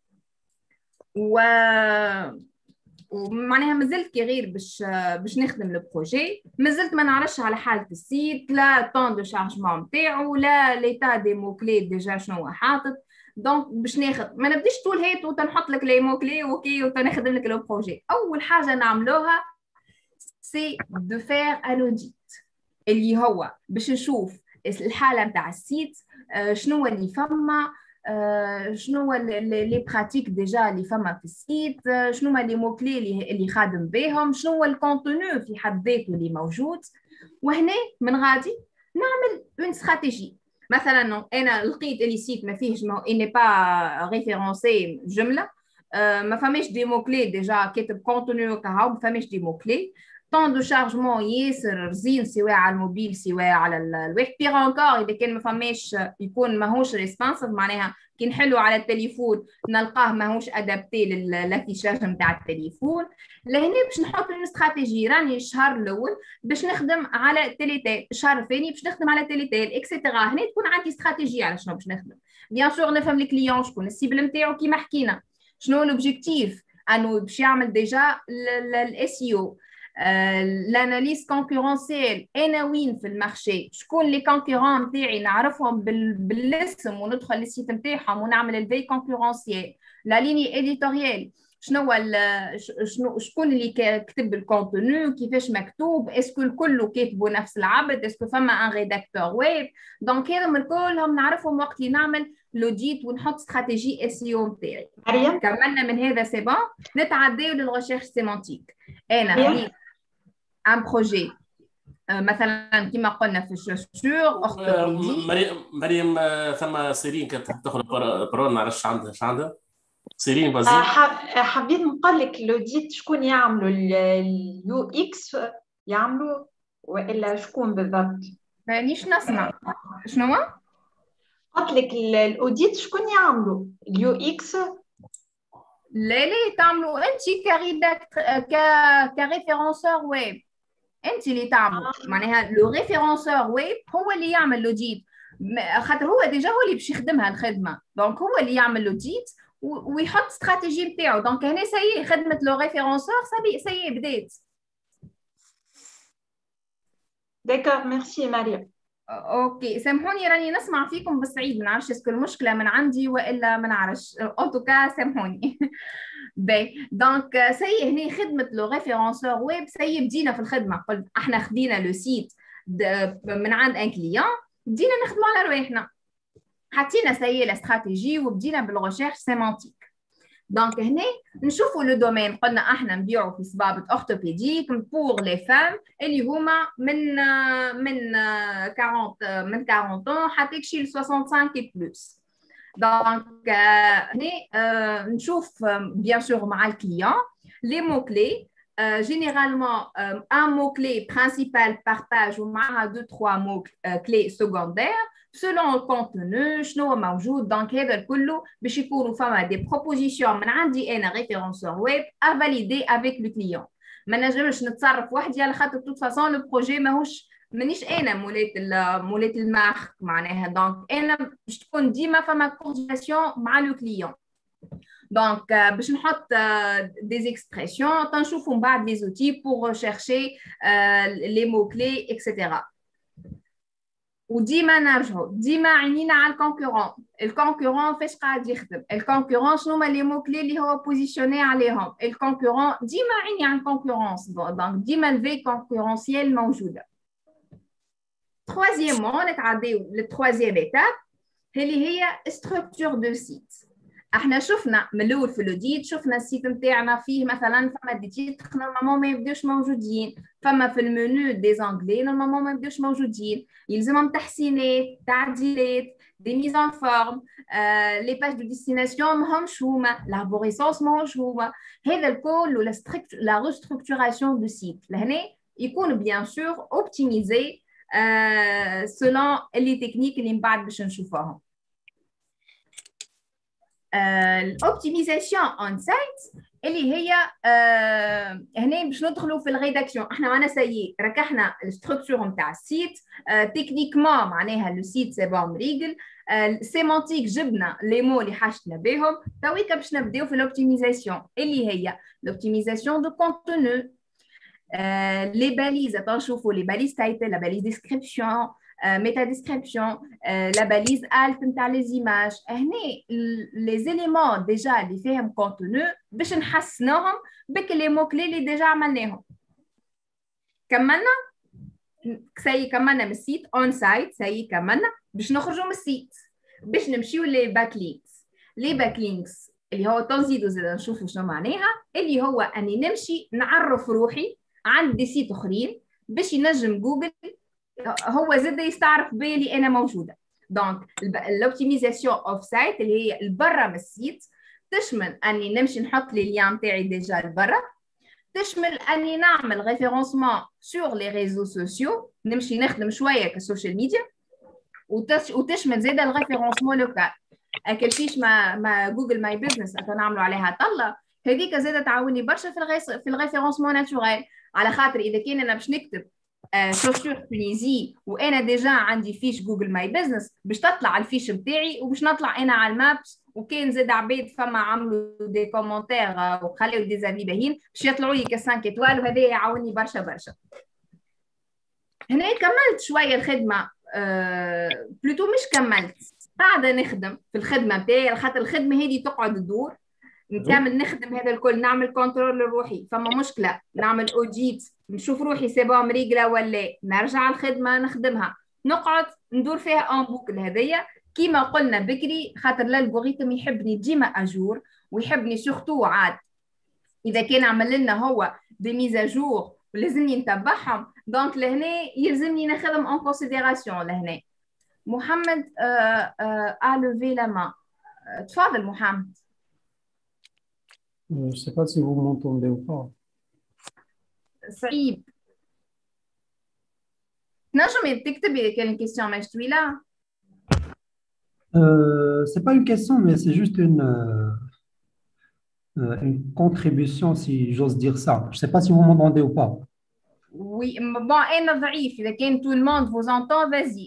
ومعناها مازلت كي غير باش نخدم البروجي، مازلت ما نعرفش على حاله السيت، لا طون دو شارجمون نتاعو، لا ليتا دي مو كلي ديجا شنو حاطط. دونك باش ناخذ ما نبديش طول هيت وتنحط لك لي مو كلي اوكي وتنخدم لك لو بروجي. اول حاجه نعملوها سي دو فير ان اوديت اللي هو باش نشوف الحاله نتاع السيت، شنو اللي فما، شنو لي براتيك ديجا اللي فما في السيت، شنو هما لي مو كلي اللي خادم بهم، شنو هو الكونتوني في حد ذاته اللي موجود. وهنا من غادي نعمل اون استراتيجي. مثلا انا لقيت اللي سيت ما فيهش اني با ريفيرونسي جمله، ما فماش دي مو كلي ديجا كاتب كونتوني كهو، ما فماش دي مو كلي، طون دو شارجمون ياسر زين سواء على الموبيل سواء على الواحد. بيغ انكور اذا كان ما فماش يكون ماهوش ريسبونسيف، معناها كي نحلو على التليفون نلقاه ماهوش ادابتي للافيشاج نتاع التليفون. لهنا باش نحط اون استراتيجي، راني الشهر الاول باش نخدم على تيليتيل، الشهر الثاني باش نخدم على تيليتيل اكسيتيرا. هنا تكون عندي استراتيجيه على شنو باش نخدم. بيان سور نفهم الكليون شكون السيبل نتاعو كيما حكينا، شنو لوبجيكتيف انه باش يعمل ديجا الاس اي او، l'analyse concurrentielle. انا وين في المارشي، شكون لي كونكورون نتاعي نعرفهم بالاسم وندخل للسيت نتاعهم ونعمل الفي كونكورونسيال. لا ليني اديتوريال، شكون اللي كتب الكونتوني، كيفاش مكتوب، اسكو الكل كاتبوا نفس العبد، اسكو فما ان ريداكتور ويب. دونك هذا من كلهم نعرفهم وقت اللي نعمل لوديت ونحط استراتيجي اس اي او نتاعي. كملنا من هذا سي بون، نتعداو للريشيرش سيمانتيك. انا ان بروجي مثلا كما قلنا في الشوشور مريم ثم سيرين كانت تدخل برون، ما عرفتش عندها سيرين بازي. حبيت نقول لك لوديت شكون يعملوا اليو اكس يعملوا والا شكون بالضبط؟ مانيش نسمع شنو قلت لك الاوديت شكون يعملوا اليو اكس؟ لا تعملوا انت كريفيرونسور ويب، انت اللي تعمل. معناها لو ريفيرونسور ويب هو اللي يعمل لوديت، خاطر هو ديجا هو اللي باش يخدمها الخدمه. دونك هو اللي يعمل لوديت ويحط استراتيجي نتاعو. دونك هنا سي خدمه لو ريفيرونسور سي بدات. داكور ميرسي مريم. اوكي سامحوني راني نسمع فيكم بالصعيد، ما نعرفش اسكو المشكله من عندي والا ما نعرفش. ان توكا سامحوني. باهي دونك سي هنا خدمه لو ريفيرونسور ويب. سي بدينا في الخدمه، قلت احنا خدينا لو سيت من عند ان كليون، بدينا نخدموا على رواحنا، حطينا سي الاستراتيجي وبدينا بالريشيرش سيمانتيك. دونك هنا نشوفوا لو دومين. قلنا احنا نبيعوا في صبابه اورثوبيديك بور لي فام اللي هما من 40 ans حتى يمشي ل 65 بلس. دونك هنا نشوف بيان سور مع الكليون لي مو كلي. généralement un mot-clé principal par page ومعها 2-3 mots-clés secondaires selon le contenu شنو موجود. دونك هذا الكله باش يكونوا فما دي بروبوزيسيون من عندي انا ريفيرونسور ويب ا فاليدي افيك لو كليون. ما نجمش نتصرف وحدي على خاطر توت فاصون لو بروجي ماهوش مانيش انا مولات المارك معناها. دونك انا باش تكون ديما فما كورديناسيون مع لو كليون. دونك باش نحط des expressions تنشوفوا من بعد les outils pour rechercher les mots clés etc. وديما نرجعوا ديما عينينا على الكونكورون فاش قاعد يخدم. الكونكورون شنو هما لي مو كلي اللي هو بوزيشني عليهم. الكونكورون ديما عيني على الكونكورونس. دونك ديما الفي كونكورونسيال موجوده. troisièmement نتعداو للتروازيام ايتاب اللي هي ستركتور دو سيت. احنا شفنا من الاول في الاوديت شفنا السيت نتاعنا فيه مثلا فما دي تيتر نورمالمون ما يبداوش موجودين، فما في المنيو دي زانغلي نورمالمون ما يبداوش موجودين، يلزمهم تحسينات تعديلات دي ميز ان فورم. لي باج دو ديستيناسيون ماهمش هما، لاربوريسونس ماهوش هما. هذا الكل لا ريستركتوراسيون دو سيت لهنا يكون بيان سور اوبتيميزي سولون لي تكنيك اللي من بعد باش نشوفوهم. الاوبتيميزاسيون اون سايت اللي هي هنا باش ندخلوا في الريداكسيون. احنا معنا سي ركحنا الستركتور نتاع السيت تكنيكمون معناها لو سيت سي بون مريقل. سيمانتيك جبنا لي مو اللي حاجتنا بهم. تويكا باش نبداو في الاوبتيميزاسيون اللي هي الاوبتيميزاسيون دو كونتوني. لي باليز تنشوفوا لي باليز تايتل، لا باليز ديسكريبسيون، méta description, la balise alt نتاع les images. هنا les éléments déjà اللي فيهم contenu باش نحسنوهم بك les mots clés اللي déjà عملناهم. كملنا سي كملنا من السيت اون سايت سي كملنا باش نخرجوا من السيت باش نمشيو للباك لينكس. لي باك لينكس اللي هو تنزيدوا زاد نشوفوا شنو معناها، اللي هو اني نمشي نعرف روحي عند دي سيت اخرين باش ينجم جوجل هو زاد يستعرف بي اللي انا موجوده. دونك الاوبتيميزاسيون اوف سايت اللي هي البرا من السيت تشمل اني نمشي نحط لي اللين تاعي ديجا لبرا، تشمل اني نعمل ريفيرونسمون سور لي ريزو سوسيو، نمشي نخدم شويه كالسوشيال ميديا، وتشمل زاد الريفيرونسمون لوكال. اكل فيش ما جوجل ماي بزنس نعملوا عليها طله، هذيك زاد تعاوني برشا في الريفيرونسمون ناتوريل، على خاطر اذا كان انا باش نكتب شوشور تونيزي وانا ديجا عندي فيش جوجل ماي بزنس باش تطلع الفيش بتاعي وباش نطلع انا على المابس، وكان زاد عباد فما عملوا دي كومونتير وخليوا دي زافي باهين باش يطلعوا لي ك 5 ايطوال، وهذا يعاوني برشا برشا. هنا كملت شويه الخدمه، بلوتو مش كملت، قاعده نخدم في الخدمه بتاعي، خاطر الخدمه هذه تقعد تدور، نكمل نخدم هذا الكل، نعمل كنترول لروحي، فما مشكله نعمل اوديت نشوف روحي سي بون مريقله ولا، نرجع الخدمه نخدمها، نقعد ندور فيها اون بوكل. هذيا كيما قلنا بكري، خاطر الالغوريثم يحبني ديما اجور، ويحبني سورتو عاد اذا كان عمل لنا هو دي ميزاجور ولازمني نتبعهم، دونك لهنا يلزمني نخدم اون كونسيديراسيون. لهنا محمد a levé la main. تفضل محمد. Je ne sais pas si vous m'entendez ou pas. صعيب. نجم تكتبي كان كيستيون ماهيش طويلة. C'est pas une question, mais c'est juste une contribution, si j'ose dire ça. Je ne sais pas si vous m'entendez ou pas. Oui, bon, أنا ضعيف. إذا كان tout le monde vous entend, vas-y.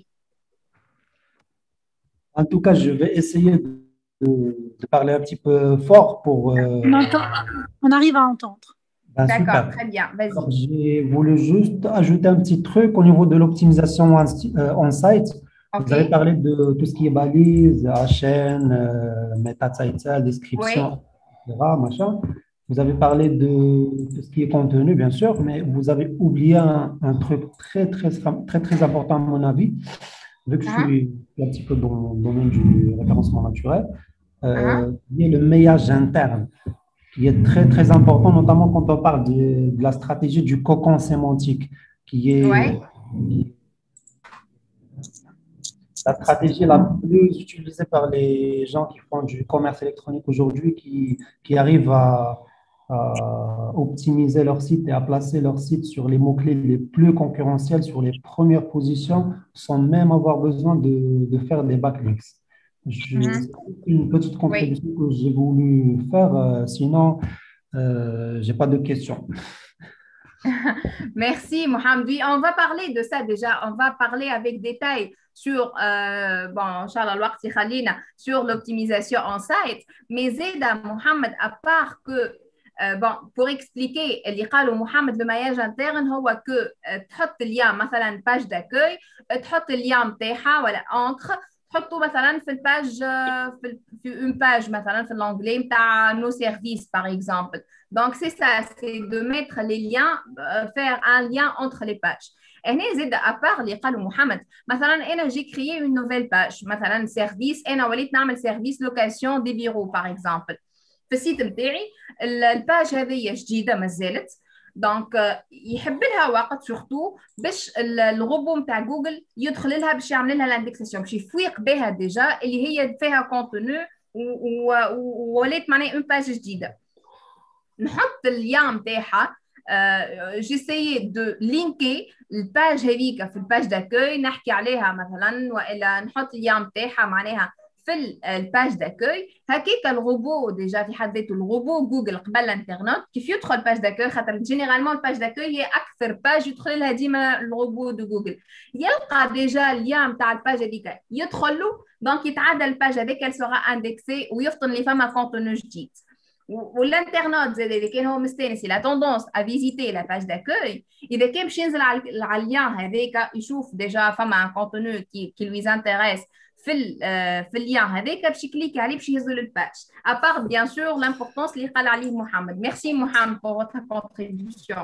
En tout cas, je vais essayer de parler un petit peu fort pour... On arrive à entendre. Ben, d'accord, super. très bien, vas-y. J'ai voulu juste ajouter un petit truc au niveau de l'optimisation on-site. Okay. Vous avez parlé de tout ce qui est balise, HN, meta-title, description, oui. etc. Machin. Vous avez parlé de tout ce qui est contenu, bien sûr, mais vous avez oublié un truc très important à mon avis, vu que je suis un petit peu dans le domaine du référencement naturel, qui est le maillage interne, qui est très important, notamment quand on parle de la stratégie du cocon sémantique, qui est la stratégie la plus utilisée par les gens qui font du commerce électronique aujourd'hui, qui arrivent à optimiser leur site et à placer leur site sur les mots-clés les plus concurrentiels, sur les premières positions, sans même avoir besoin de faire des backlinks. C'est une petite contribution que j'ai voulu faire, sinon, je n'ai pas de questions. Merci Mohamed. Oui, on va parler de ça déjà. On va parler avec détail sur, bon, Inch'Allah, sur l'optimisation en site. Mais Zeda, Mohamed, à part que, bon, pour expliquer, Mohamed, le maillage interne, c'est que tu mets le lien, par exemple, page d'accueil, tu mets le lien voilà, entre, تحطوا مثلا في الباج في une page مثلا في l'anglais بتاع nos services par exemple. Donc c'est ça, c'est de mettre les liens, faire un lien entre les pages. هنا زاد ابار اللي قالوا محمد، مثلا انا جي كريي une nouvelle page مثلا سيرفيس، انا وليت نعمل سيرفيس لوكاسيون دي بيرو par exemple في السيت بتاعي. الباج هذه جديده مازالت، دونك يحب لها وقت سورتو باش الروبو نتاع جوجل يدخل لها باش يعمل لها الاندكساسيون، باش يفيق بها ديجا اللي هي فيها كونتوني ولات معناها اون باج جديده. نحط اللين نتاعها، جيسيي دو لينكي الباج هذيك في الباج داكوي، نحكي عليها مثلا، والا نحط اللين نتاعها معناها في الباج داكوي. هكاك الروبو ديجا في حد ذاته، الروبو جوجل قبل الانترنت كيف يدخل الباج داكوي، خاطر جينيرالمون الباج داكوي هي اكثر باج يدخل لها ديما الروبو دو جوجل، يلقى ديجا اللين نتاع الباج هذيك يدخل له، دونك يتعدى الباج هذيك elle sera indexée ويفطن لي فما كونتوني جديد. والانترنت زاد اذا كان هو مستانس لا توندونس ا فيزيتي لا باج داكوي اذا كان باش ينزل على اللين هذاك يشوف ديجا فما ان كونتوني كي لوي انتريس في اللين هذاك باش يكليك عليه باش يهز له الباج ابار بيان سور لامبورطونس اللي قال عليه محمد. ميرسي محمد بور فوتر كونتريبيوشن.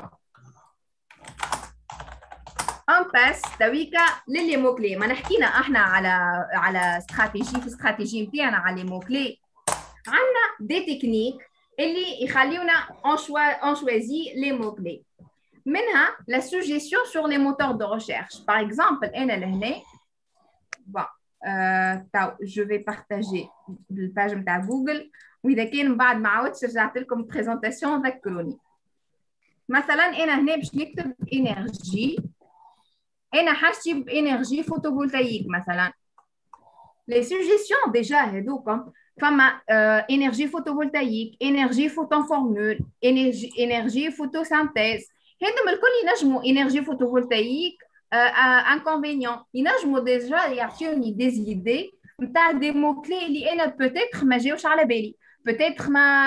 ان باس تويكا للي موكلي. ما نحكينا احنا على استراتيجي في استراتيجي نتاعنا على لي موكلي. عندنا دي تكنيك اللي يخليونا on choisit les mots-clés. منها la suggestion sur les moteurs de recherche. Par exemple, أنا لهنا bon, je vais partager الباج نتاع جوجل وإذا كان بعد ما عاودتش رجعت لكم بريزونتاسيون ذكروني. مثلا أنا هنا باش نكتب إنرجي. أنا حاجتي بإنرجي فوتوفولتايك مثلا. Les suggestions déjà هذوكم فما énergie photovoltaïque, énergie photoformule, énergie photosynthèse. هذوم الكل ينجموا énergie photovoltaïque inconvénient. ينجموا déjà يعطيوني des idées نتاع des mots clés اللي أنا peut-être ما جاوش على بالي. peut-être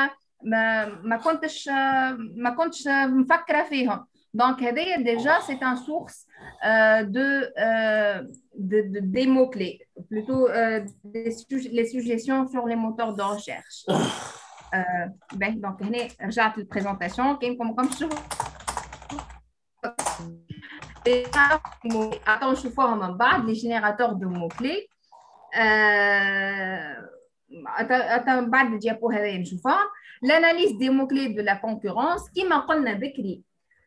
ما كنتش مفكرة فيهم. Donc هذايا déjà c'est un source des mots-clés, plutôt les suggestions sur les moteurs de recherche. Donc, j'ai la présentation. Comme je attends, je vois en bas les générateurs de mots-clés. L'analyse des mots-clés de la concurrence qui m'a dit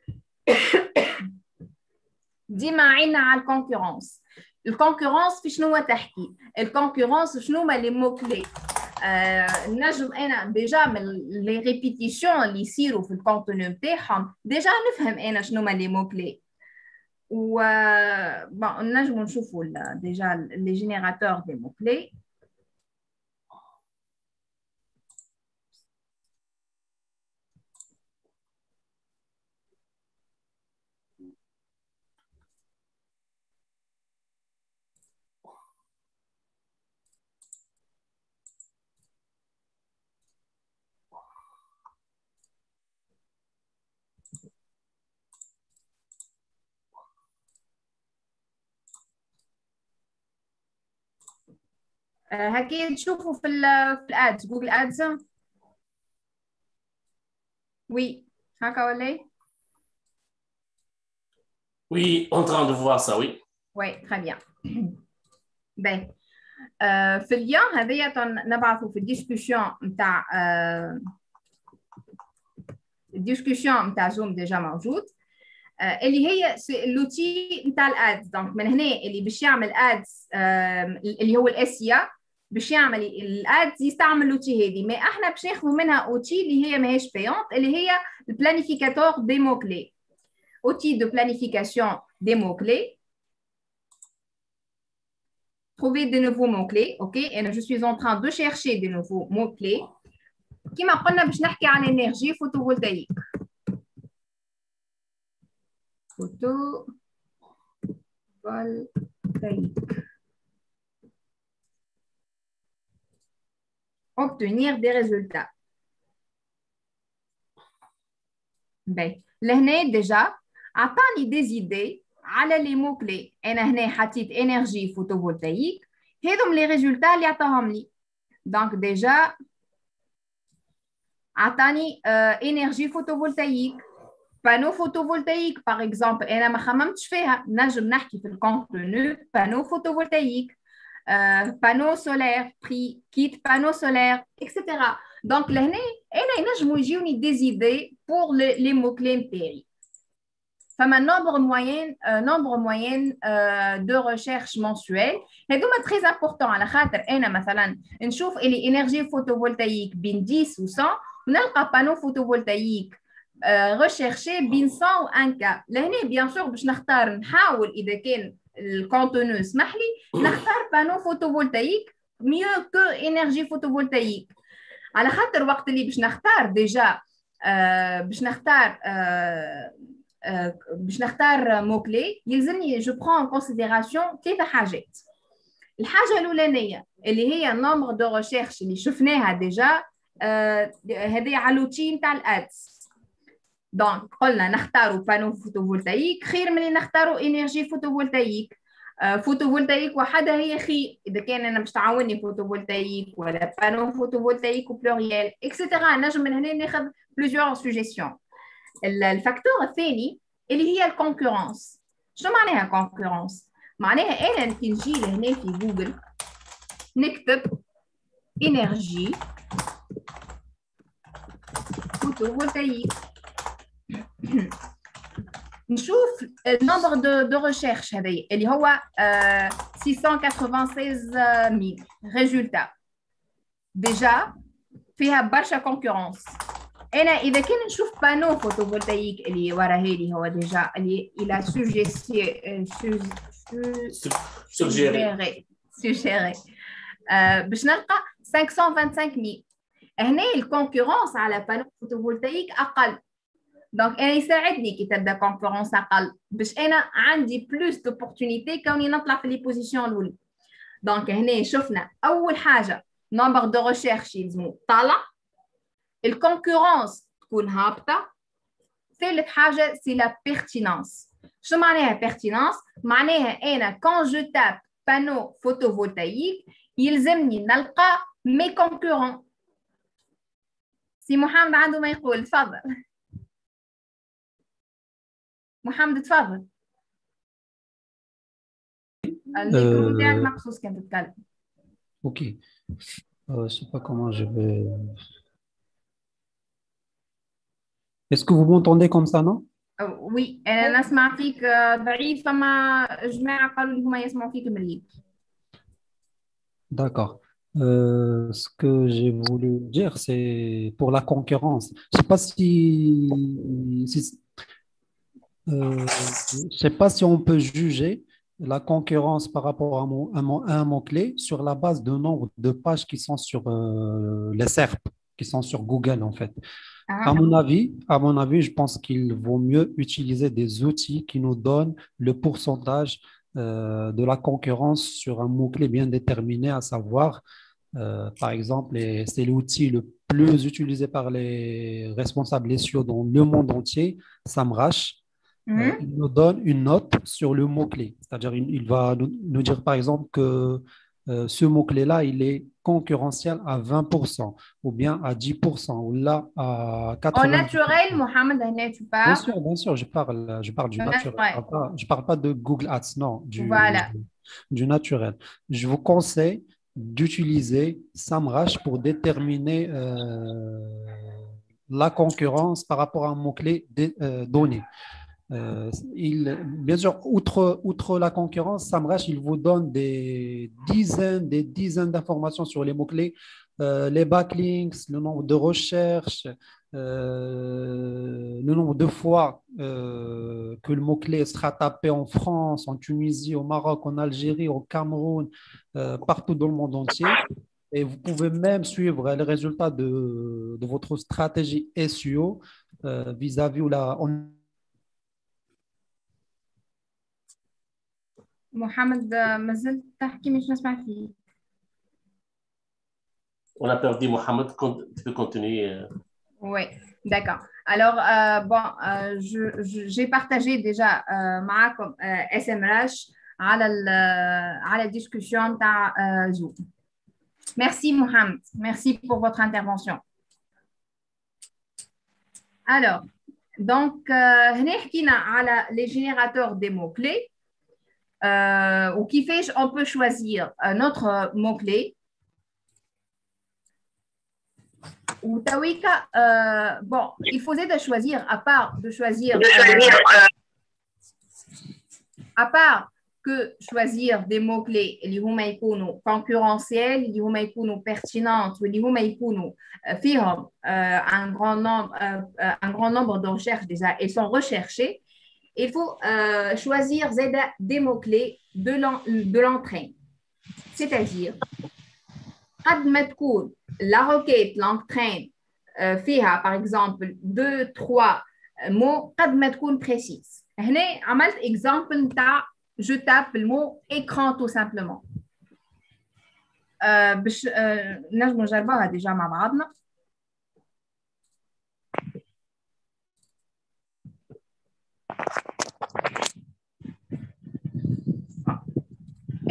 ديما عينا على الكونكورونس. الكونكورونس في شنو تحكي؟ الكونكورونس شنو هما لي مو كلي؟ نجم انا ديجا من لي ريبيتيسيون اللي يصيروا في الكونتوني نتاعهم ديجا نفهم انا شنو هما لي مو كلي. و نجموا نشوفوا ديجا لي جينيراتور دي مو كلي. هكي تشوفوا في الادز جوجل ادز. وي هكا ولا Oui, en train de voir ça, oui. Oui, très bien. Ben, في اللين هذايا نبعثوا في الديسكوسيون نتاع زوم ديجا موجود. اللي هي اللوتي نتاع الادز. دونك من هنا اللي باش يعمل ادز اللي هو الاسيا باش يعمل الادز يستعمل لوتي هذه. ما احنا باش ناخذوا منها اوتي اللي هي ماهيش بايونت اللي هي البلانيفيكاتور دي مو كلي. اوتي دو بلانيفيكاسيون دي مو كلي. Trouver de nouveaux mots-clés, ok? Et je suis en train de chercher de nouveaux mots-clés. كما قلنا باش نحكي عن énergie photovoltaïque. Photovoltaïque. Obtenir des résultats. Ben, لهنا déjà عطاني des idées على لي مو كلي. انا هنا حطيت انرجي فوتوفولتايك. هذم لي ريزولتا اللي عطاهم لي. دونك ديجا عطاني انرجي فوتوفولتايك. بانو فوتوفولتايك باغ اكزومبل انا ما خممتش فيها. نجم نحكي في الكونتوني بانو فوتوفولتايك بانو سولير بري كيت بانو سولير اكسيتيرا. دونك لهنا انا ينجموا يجيوني دي زيدي بور لي مو كلي نتاعي. فما nombre moyen de recherche mensuelle. هذوما très important على خاطر أنا مثلا نشوف اللي إنرجي فوتوفولتايك بين 10 و 100 ونلقى بانو فوتوفولتايك recherché بين 100 و 1K. لهنا بيان سور باش نحاول إذا كان الكونتونو يسمح لي نختار بانو فوتوفولتايك mieux que إنرجي فوتوفولتايك. على خاطر وقت اللي باش نختار ديجا باش نختار مو كلي يلزمني جو برون ان كونسيديراسيون ثلاثه حاجات. الحاجه الاولانيه اللي هي النومبر دو ريشيرش اللي شفناها ديجا هذه على الروتين تاع الادز. دونك قلنا نختاروا بانو فوتوفولتايك خير من اللي نختاروا انرجي فوتوفولتايك. فوتوفولتايك وحدها هي خير اذا كان انا باش تعاوني فوتوفولتايك ولا بانو فوتوفولتايك وبلوريال اكسترا. نجم من هنا ناخذ بلوزيور سوجيسيون. الفاكتور الثاني اللي هي الكونكورنس. شنو معناها كونكورنس؟ معناها انا كي نجي لهنا في جوجل نكتب انرجي فوتوفولتايك نشوف النمبر دو ريشيرش هذايا اللي هو 686000 ريزولتا. ديجا فيها برشا كونكورنس. انا اذا كان نشوف بانو فوتوفولتايك اللي ورا هذه هو ديجا اللي الى سوجيري باش نلقى 525000. هنا الكونكورنس على بانو فوتوفولتايك اقل. دونك انا يساعدني كي تبدا كونكورنس اقل باش انا عندي بلوس دوبورتونيتي كوني نطلع في لي بوزيسيون الاولى. دونك هنا شفنا اول حاجه نمبر دو ريشيرش يلزمو طالع، الكونكورنس تكون هابطه، ثالث حاجه سي لا بيرتينانس. شنو معناها بيرتينانس؟ معناها انا كون جو تاب بانو فوتوفولتايك يلزمني نلقى مي كونكورون. سي محمد عنده ما يقول، تفضل محمد تفضل. الميكرو تاعك مقصوص كان تتكلم. اوكي je sais pas comment je vais. Est-ce que vous m'entendez comme ça, non? Oui, أنا نسمع فيك ضعيف، فما جماعة قالوا لي هما يسمعوا فيك مليح. D'accord. Ce que j'ai voulu dire, c'est pour la concurrence. Je sais pas je sais pas si on peut juger la concurrence par rapport à un mot-clé sur la base du nombre de pages qui sont sur les SERP, qui sont sur Google en fait. À mon avis, je pense qu'il vaut mieux utiliser des outils qui nous donnent le pourcentage de la concurrence sur un mot-clé bien déterminé, à savoir, par exemple, c'est l'outil le plus utilisé par les responsables SEO dans le monde entier, SEMrush. Il nous donne une note sur le mot-clé. C'est-à-dire, il va nous dire, par exemple, que ce mot-clé-là, il est concurrentiel à 20%, ou bien à 10%, ou là à 80%. En naturel, Mohamed, tu parles? Bien sûr, je parle du naturel. Je parle pas de Google Ads, non, du naturel. Je vous conseille d'utiliser SEMrush pour déterminer la concurrence par rapport à un mot-clé donné. Bien sûr, outre la concurrence, SEMrush, il vous donne des dizaines d'informations sur les mots-clés, les backlinks, le nombre de recherches, le nombre de fois que le mot-clé sera tapé en France, en Tunisie, au Maroc, en Algérie, au Cameroun, partout dans le monde entier. Et vous pouvez même suivre les résultats de votre stratégie SEO vis-à-vis ou la... محمد ما زلت تحكي مش نسمع فيك. On a perdu Mohamed, tu peux continuer. Oui, d'accord. Alors, j'ai partagé déjà معكم SEMrush على الدiscussion تاع Zoom. Merci Mohamed, merci pour votre intervention. Alors, donc هنا حكينا على les générateurs des mots-clés. Ou qui fait, on peut choisir notre mot-clé. Ou Tawika, bon, il faisait de choisir, à part que choisir des mots-clés, اللي هما يكونوا concurrentiels, اللي هما يكونوا pertinents, اللي هما يكونوا فيهم un grand nombre de recherches déjà, elles sont recherchées. Il faut choisir des mots-clés de l'entraîne. C'est-à-dire, la requête, l'entraîne, فيها par exemple 2-3 mots, précise. هنا عملت exemple نتاع je tape le mot écran tout simplement. باش نجمو نجربوها déjà مع بعضنا.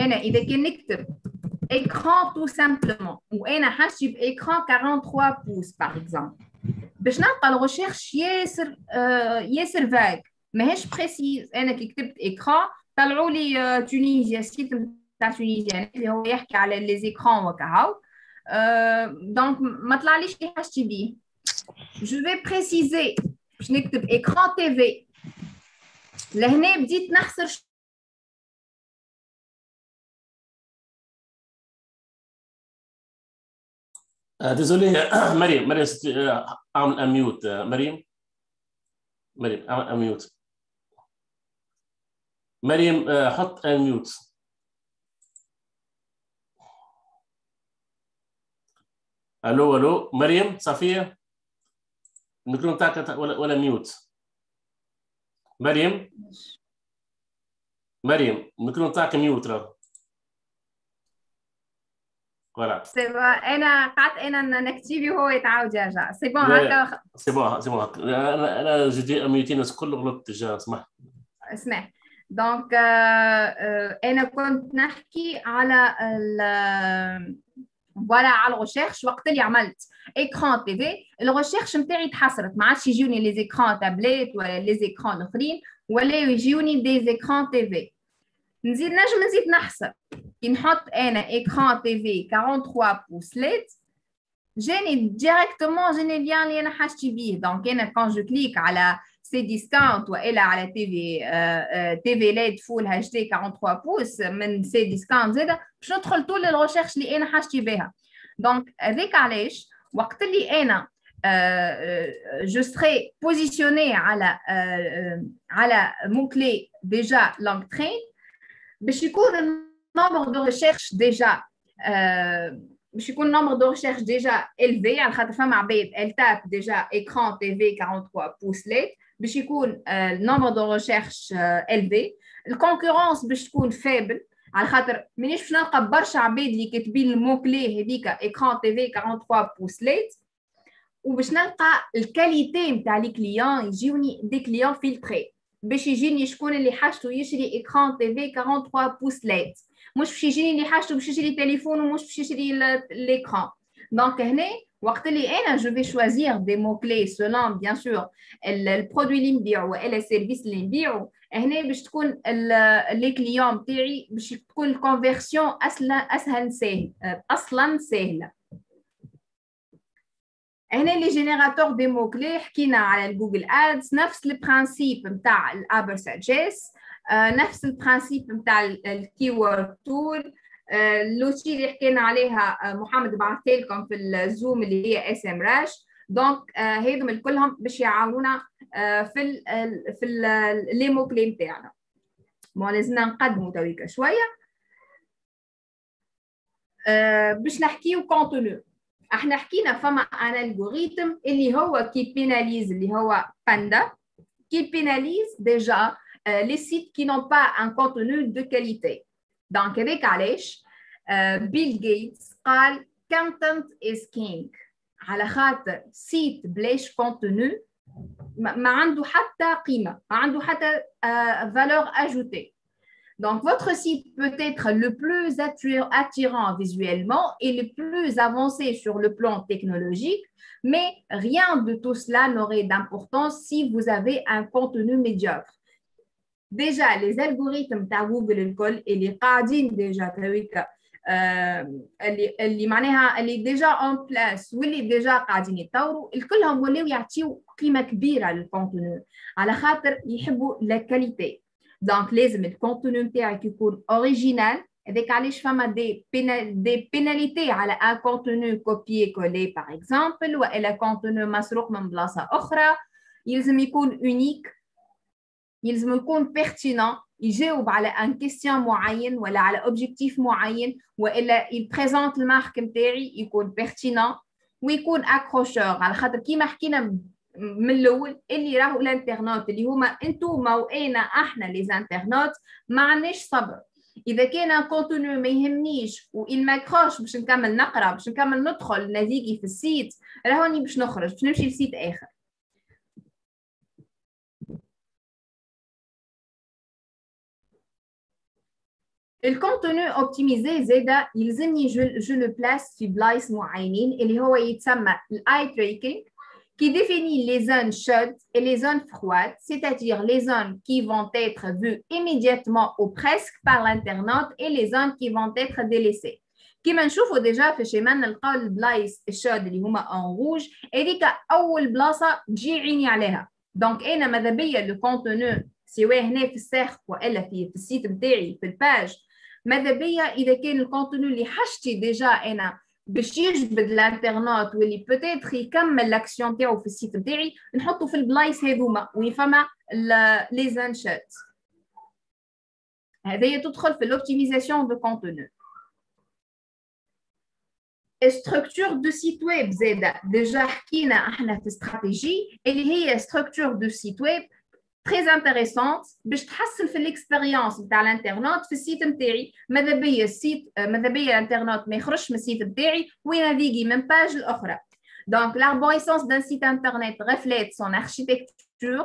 أنا إذا كان نكتب écran tout simplement وأنا حاجتي بإيكران 43 pouces par exemple باش نلقى الريشيرش ياسر فاج ماهيش بريسيز. أنا كي كتبت إيكران طلعوا لي تونيزيا السيت نتاع تونيزيا اللي هو يحكي على لي زيكران وكهو دونك ما طلعليش اللي حاجتي بيه. جو في بريسيزي باش نكتب إيكران تي في لهنا بديت نخسر. désolé مريم اعمل اميوت. مريم اعمل اميوت. مريم حط اميوت. الو مريم صفيه الميكروفون بتاعك ولا ميوت. مريم الميكروفون بتاعك ميوت راه. فوالا سي بون انا قعدت انا نكتيفي وهو يتعاود يرجع. سي بون هكا سي بون انا جدي اميوتين الناس كله غلطت جا اسمح. دونك انا كنت نحكي على فوالا على الريشيرش وقت اللي عملت ايكران تي في الريشيرش نتاعي تحسرت ما عادش يجوني لي زيكران تابليت ولا لي زيكران الاخرين ولا يجوني دي زيكران تي في. نزيد نحسب كي نحط انا ايكران تي في 43 بوس ليد جاني ديريكتومون جاني ليان اللي انا حاجتي بيه. دونك انا كون جو كليك على سي ديسكاونت والا على تي في ليد فول اتش دي 43 بوس من سي ديسكاونت زاده باش ندخل طول الريشيرش اللي انا حاجتي بها. دونك هذاك علاش وقت اللي انا جو سري بوزيسيوني على مو كلي ديجا لونغ ترين باش يكون النمبر دو ريشيرش ديجا باش يكون النمبر دو ريشيرش ديجا élevé على خاطر فما عباد التاب ديجا ايكران تي في 43 بوس ليت باش يكون النمبر دو ريشيرش élevé. الكونكورونس باش تكون فابل على خاطر مانيش باش نلقى برشا عباد اللي كاتبين المو كلي هذيك ايكران تي في 43 بوس ليت وباش نلقى الكاليتي نتاع لي كليون يجيوني دي كليون فلتري باش يجيني شكون اللي حاجته يشري ايكران تي في 43 بوس ليت مش باش يجيني اللي حاجته باش يشري تليفون ومش باش يشري l'écran. دونك هنا وقت اللي انا جو في شوازير دي مو كلي سولون بيان سور البرودوي اللي نبيعو والا السيرفيس اللي نبيعو هنا باش تكون لي كليون تاعي باش تكون الكونفيرسيون اصلا سهله. هنا لي جينيراتور دي مو كلي حكينا على الجوجل ادز نفس البرانسيب نتاع الابر ساجيس نفس البرانسيب نتاع الكيورد تول اللوتي اللي حكينا عليها محمد بعثت لكم في الزوم اللي هي اس ام راش. دونك هذم كلهم باش يعاونونا في لي مو كلي نتاعنا. بون لازمنا نقدموا تويكا شويه باش نحكيو كونتوني. احنا حكينا فما ان الجوريثم اللي هو كي بيناليز اللي هو باندا كي بيناليز ديجا les sites qui n'ont pas un contenu de qualité. Donc, avec علاش Bill Gates قال content is king. على خاطر سيت بلاش contenu ما عنده حتى قيمة ما عنده حتى valeur ajoutée. Donc, votre site peut être le plus attirant visuellement et le plus avancé sur le plan technologique, mais rien de tout cela n'aurait d'importance si vous avez un contenu médiocre. Déjà, les algorithmes de Google الكل اللي قاعدين ديجا تويكا اللي معناها اللي ديجا اون بلاس واللي ديجا قاعدين يتطوروا الكلهم ولاو يعطيو قيمه كبيره للكونتوني على خاطر يحبوا لا كاليتي. دونك لازم الكونتوني نتاعك يكون اوريجينال. هذاك علاش فما دي بيناليتي على ان كونتوني كوبيي كولي باغ اكزومبل والا كونتوني مسروق من بلاصه اخرى. يلزم يكون اونيك يلزم يكون بيرتينون يجاوب على ان كيستيون معين ولا على اوبجيكتيف معين والا يبريزونت المارك نتاعي يكون بيرتينون ويكون اكروشور على خاطر كيما حكينا من الاول اللي راهو الانترنت اللي هما انتوما وانا احنا لي زانترنت ما عندناش صبر. اذا كان كونتوني ما يهمنيش وإل ماكروش باش نكمل نقرا باش نكمل ندخل نافيغي في السيت راهوني باش نخرج باش نمشي لسيت اخر. Le contenu optimisé زيدا يلزمني je le place في بلايص معينين اللي هو يتسمى eye tracking qui définit les zones chaudes et les zones froides, c'est-à-dire les zones qui vont être vues immédiatement ou presque par l'internaute et les zones qui vont être délaissées. كما نشوفوا déjà في schéma نلقاو البلايص الشود اللي هما en rouge هذيك أول بلاصة تجي عيني عليها. دونك أنا ماذا بيا لو كونتونو سواء هنا في الساخ والا في السيت نتاعي في الباج ماذا بيا اذا كان الكونتونو اللي حاجتي ديجا انا باش يجبد الانترنت واللي بوتيتر يكمل لاكسيون تاعو في السيت نتاعي نحطه في البلايص هذوما وين فما لي زانشات. هذه تدخل في الاوبتيميزاسيون دو كونتونو. structure de site web زاده ديجا حكينا احنا في استراتيجي اللي هي structure de site web très intéressante باش تحسن في الاكسبيريونس نتاع الانترنت في السيت نتاعي. ماذا بيا السيت ماذا بيا الانترنت ما يخرجش من السيت نتاعي وين نافيغي من باج الاخرى. دونك l'arborescence d'un site internet reflète son architecture,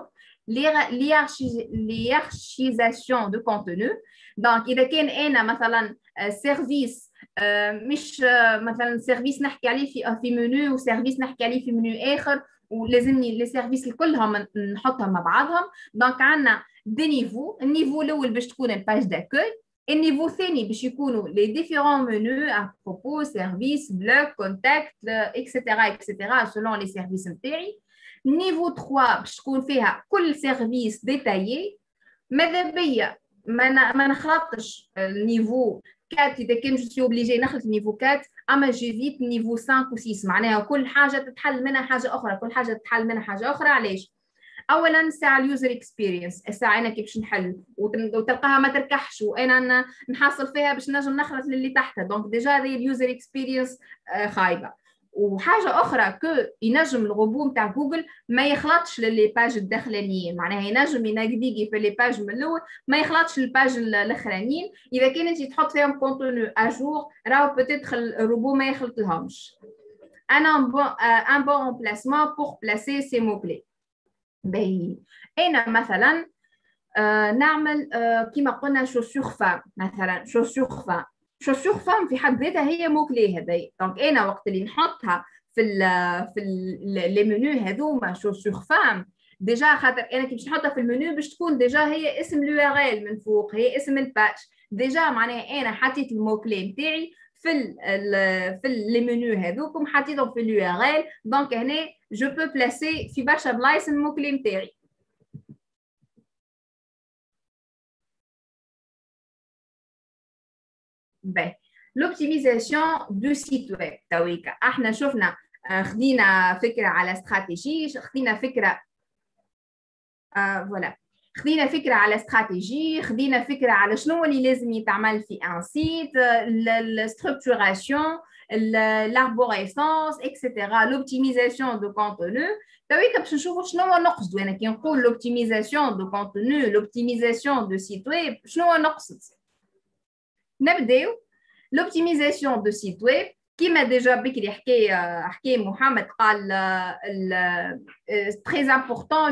l'hierarchisation de contenu. دونك اذا كان انا مثلا سيرفيس مش مثلا سيرفيس نحكي عليه في منيو وسيرفيس نحكي عليه في منيو اخر ولازمني لي سيرفيس كلهم نحطهم مع بعضهم. دونك عندنا دي نيفو. النيفو الاول باش تكون الباج داكوي، النيفو الثاني باش يكونوا لي ديفيرون منيو ابروبو سيرفيس بلوك كونتاكت اكسيتيرا اكسيتيرا سولون لي سيرفيس نتاعي. نيفو 3 باش تكون فيها كل سيرفيس ديتايي. ماذا بيا ما نخلطش النيفو 4 اذا كان جو سي اوبليجي نخلط النيفو 4 اما جيفيت نيفو 5 و 6 معناها كل حاجه تتحل منها حاجه اخرى كل حاجه تتحل منها حاجه اخرى. علاش؟ اولا ساعه اليوزر اكسبيرينس الساعه انا كيفاش نحل وتلقاها ما تركحش وانا نحصل فيها باش نجم نخلط للي تحتها. دونك ديجا هذه اليوزر اكسبيرينس خايبه. وحاجه اخرى كو ينجم الروبو نتاع جوجل ما يخلطش للي باج الداخلانيين معناها ينجم ينافيغي في لي باج من الاول ما يخلطش الباج الاخرانيين. اذا كان انت تحط فيهم كونتوني اجور راهو بوتيتر الروبو ما يخلط لهمش. انا ان بون امبلاسمون بور بلاسي سي مو كلي. باهي انا مثلا نعمل كيما قلنا شوسور فام مثلا شوسور فام. شوسور فام في حد ذاتها هي موكلي هذايا. دونك انا وقت اللي نحطها في لي منيو هذوما شوسور فام ديجا خاطر انا كي باش نحطها في المنيو باش تكون ديجا هي اسم اليو ار ال من فوق هي اسم الباج ديجا معناها انا حطيت الموكلي نتاعي في لي منيو هذوكم حطيتهم في اليو ار ال. دونك هنا جو بو بلاسي في برشا بلايص الموكلي نتاعي. l'optimisation du site web تويكا احنا شفنا خدينا فكره على استراتيجي خدينا فكره فوالا خدينا فكره على استراتيجي خدينا فكره على شنو اللي لازم يتعمل في ان سيت الستركتوراسيون l'arborescence etc l'optimisation de contenu تويكا باش نشوفوا شنو نقصد. وانا كي نقول l'optimisation de contenu l'optimisation de site web شنو نقصد. نبداو l'optimisation de site web كيما ديجا بكري حكي محمد قال très important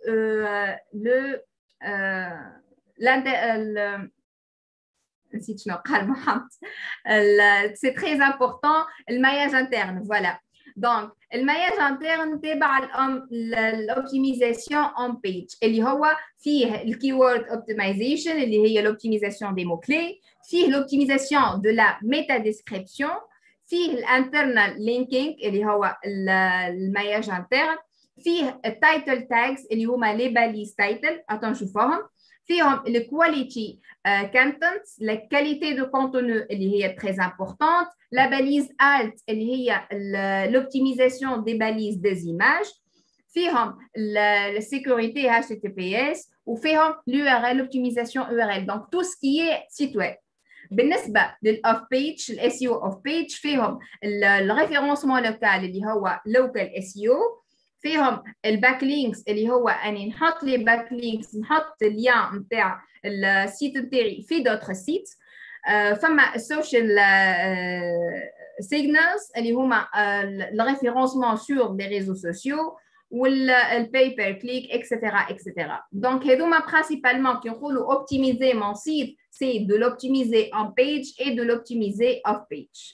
نسيت شنو قال محمد c'est très important الماياج interne. voilà donc الماياج interne تبع l'optimisation on page اللي هو فيه الكيورد optimization اللي هي l'optimisation des mots clés فيه l'optimisation de la métadescription فيه الانترنال linking اللي هو الماياج interne فيه التايتل tags اللي هما لي باليز تايتل نشوفوهم فيهم الكواليتي contents la qualité de contenu اللي هي très importante la balise alt اللي هي l'optimisation des balises des images فيهم la sécurité HTTPS وفيهم l'URL l'optimisation URL donc tout ce qui est site web. بالنسبة للأوف بيج الSEO أوف بيج فيهم الريفيرونسمون لوكال اللي هو local SEO فيهم الباك لينكس اللي هو اني نحط لي باك لينكس نحط اللين نتاع السيت نتاعي في دوتر سيت. فما السوشيال سيجنالز اللي هما الريفيرونسمون سور دي ريزو سوسيو ou le pay-per-click, etc., etc. Donc, principalement, qui ont optimiser mon site, c'est de l'optimiser en page et de l'optimiser off-page.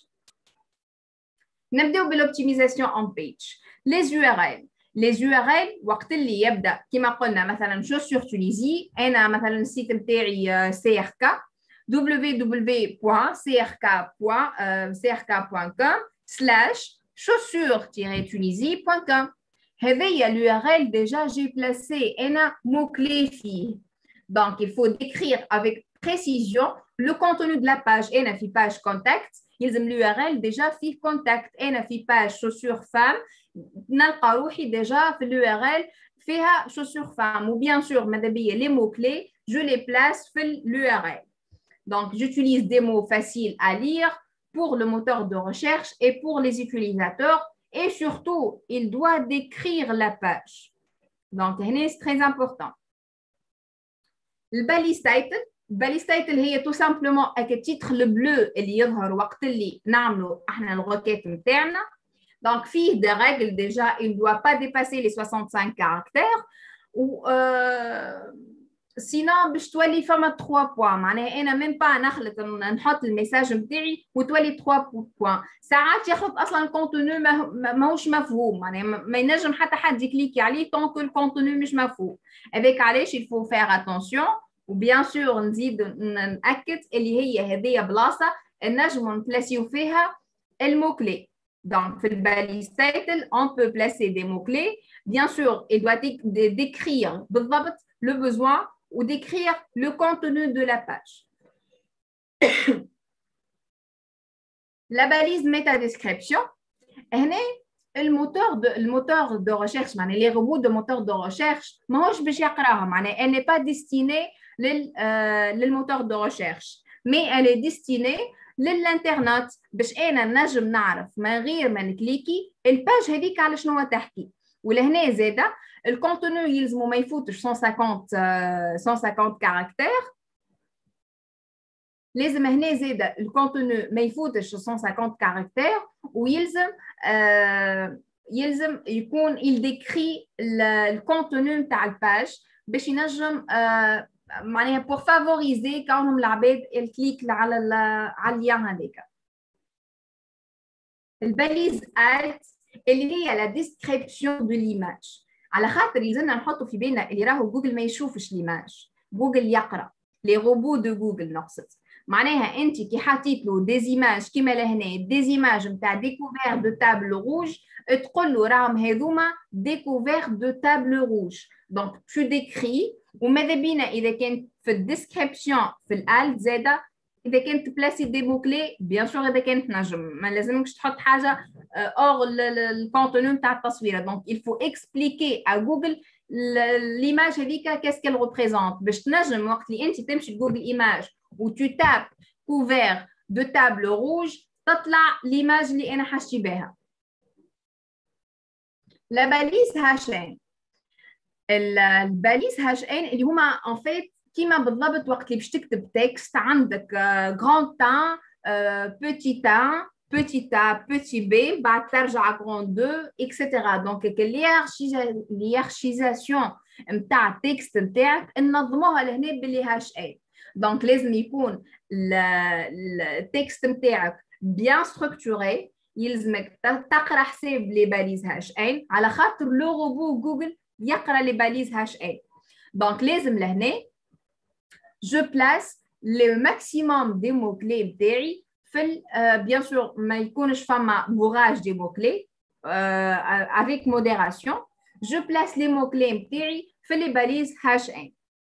نبدأ بالoptimisation en page. Les URL. Les URL وقت اللي يبدأ كما قلنا مثلا chaussures Tunisie أنا مثلا السيت متاعي CRK www.crk.com/chaussures-tunisie.com هذه l'URL déjà j'ai placé أنا mot-clé فيه. Donc il faut décrire avec précision le contenu de la page. أنا في page contact يلزم l'URL déjà في contact. أنا في page chaussures femme نلقى روحي déjà في l'URL فيها chaussures femme. Ou bien sûr ماذا بيا les mots-clés je les place في l'URL. Donc, j'utilise des mots faciles à lire pour le moteur de recherche et pour les utilisateurs. Et surtout, il doit décrire la page. Donc, c'est très important. Le balise title. Le balise title, c'est tout simplement un titre le bleu اللي يظهر وقت اللي نعملوا احنا الrequête نتاعنا. Donc, فيه des règles déjà, il ne doit pas dépasser les 65 caractères. Ou sinon باش تولي فما 3 بوان معناها انا ميم با نخلط نحط الميساج نتاعي وتولي 3 بوان ساعات ياخذ اصلا الكونتوني ماهوش مفهوم معناها ما ينجم حتى حد يكليكي عليه طونك الكونتوني مش مفهوم هذاك علاش il faut faire attention وبيان سور نزيد ناكد اللي هي هذه بلاصه نجموا نبلاسيو فيها الموكلي. Donc, في الباليز title, on peut placer des mots-clés. Bien sûr, il doit décrire بالضبط le besoin ou décrire le contenu de la page. La balise métadescription, le moteur de recherche, les robots de moteur de recherche, elle n'est pas destinée au moteur de recherche, mais elle est destinée للإنترنت باش أنا نجم نعرف من غير ما نكليكي الباج هذيك على شنو تحكي. ولهنا زاده الكونتوني يلزمو ما يفوتش 150 كاركتير. لازم هنا زاده الكونتوني ما يفوتش 150 كاركتير ويلزم يلزم يكون يديكري الكونتوني نتاع الباج باش ينجم معناها pour favoriser كونهم العباد الكليك على اللين هذيك. الباليز alt اللي هي لا ديسكريبسيون دو ليماج على خاطر يلزمنا نحطوا في بالنا اللي راهو جوجل ما يشوفش ليماج جوجل يقرا لي روبو دو جوجل نقصد معناها انت كي حطيت له ديزيماج كيما لهنا ديزيماج نتاع ديكوفير دو تابل روج تقول له راهم هذوما ديكوفير دو تابل روج دونك تو ديكري وماذا بينا اذا كانت في الديسكريبسيون في الالت زاده اذا كانت بلاسي دي موكلي بيان سور اذا كانت نجم ما لازمكش تحط حاجه اور الكونتوني نتاع التصويره دونك il faut expliquer à جوجل ليماج هذيك كاس كال ريبريزونت باش تنجم وقت اللي انت تمشي لجوجل ايماج و tu tapes couvert de table rouge تطلع ليماج اللي انا حاشتي بها. لا باليس هاشين الباليس هاشين اللي هما ان فيت كيما بالضبط وقت اللي باش تكتب تكست عندك grand temps petit temps petit a petit b بعد ترجع grand 2 etc. دونك الهيرارشيزاسيون نتاع التكست نتاعك ننظموها لهنا باللي هاش اي. دونك لازم يكون التكست نتاعك بيان ستركتوري يلزمك تقرا حساب لي باليز هاش ان على خاطر لو روبو جوجل يقرا لي باليز هاش ان. دونك لازم لهنا je place le maximum des mots-clés نتاعي في bien sûr ما يكونش فما bourrage des mots-clés avec modération. Je place les mots-clés نتاعي في les balises H1.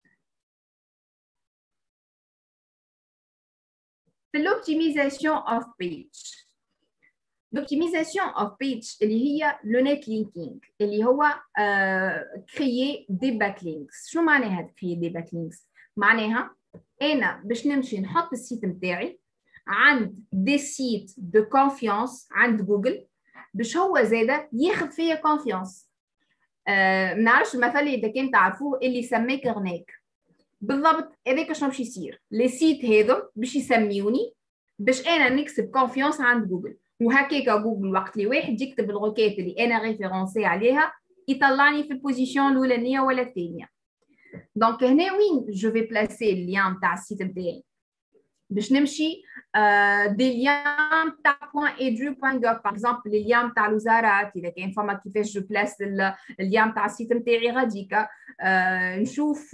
في l'optimisation of page. L'optimisation of page اللي هي le net linking اللي هو créer des backlinks. شو معناها créer des backlinks؟ معناها أنا باش نمشي نحط السيت نتاعي عند دي سيت دو كونفيونس عند جوجل باش هو زاده ياخذ فيا كونفيونس. ما نعرفش المثل اذا كان تعرفوه اللي سماك غناك بالضبط هذاك شنو باش يصير. لي سيت هذو باش يسميوني باش انا نكسب كونفيونس عند جوجل وهكاك جوجل وقت اللي واحد يكتب الروكيت اللي انا ريفيرونسي عليها يطلعني في البوزيشن الاولانيه ولا الثانيه. دونك هنا وين جو في بلاسي اللين تاع السيت نتاعي باش نمشي دي ليان تاع .edu.gov باغ اكزومبل الليان تاع الوزارات اذا كاين فما كيفاش جو بلاس الليان تاع السيت نتاعي غاديكا نشوف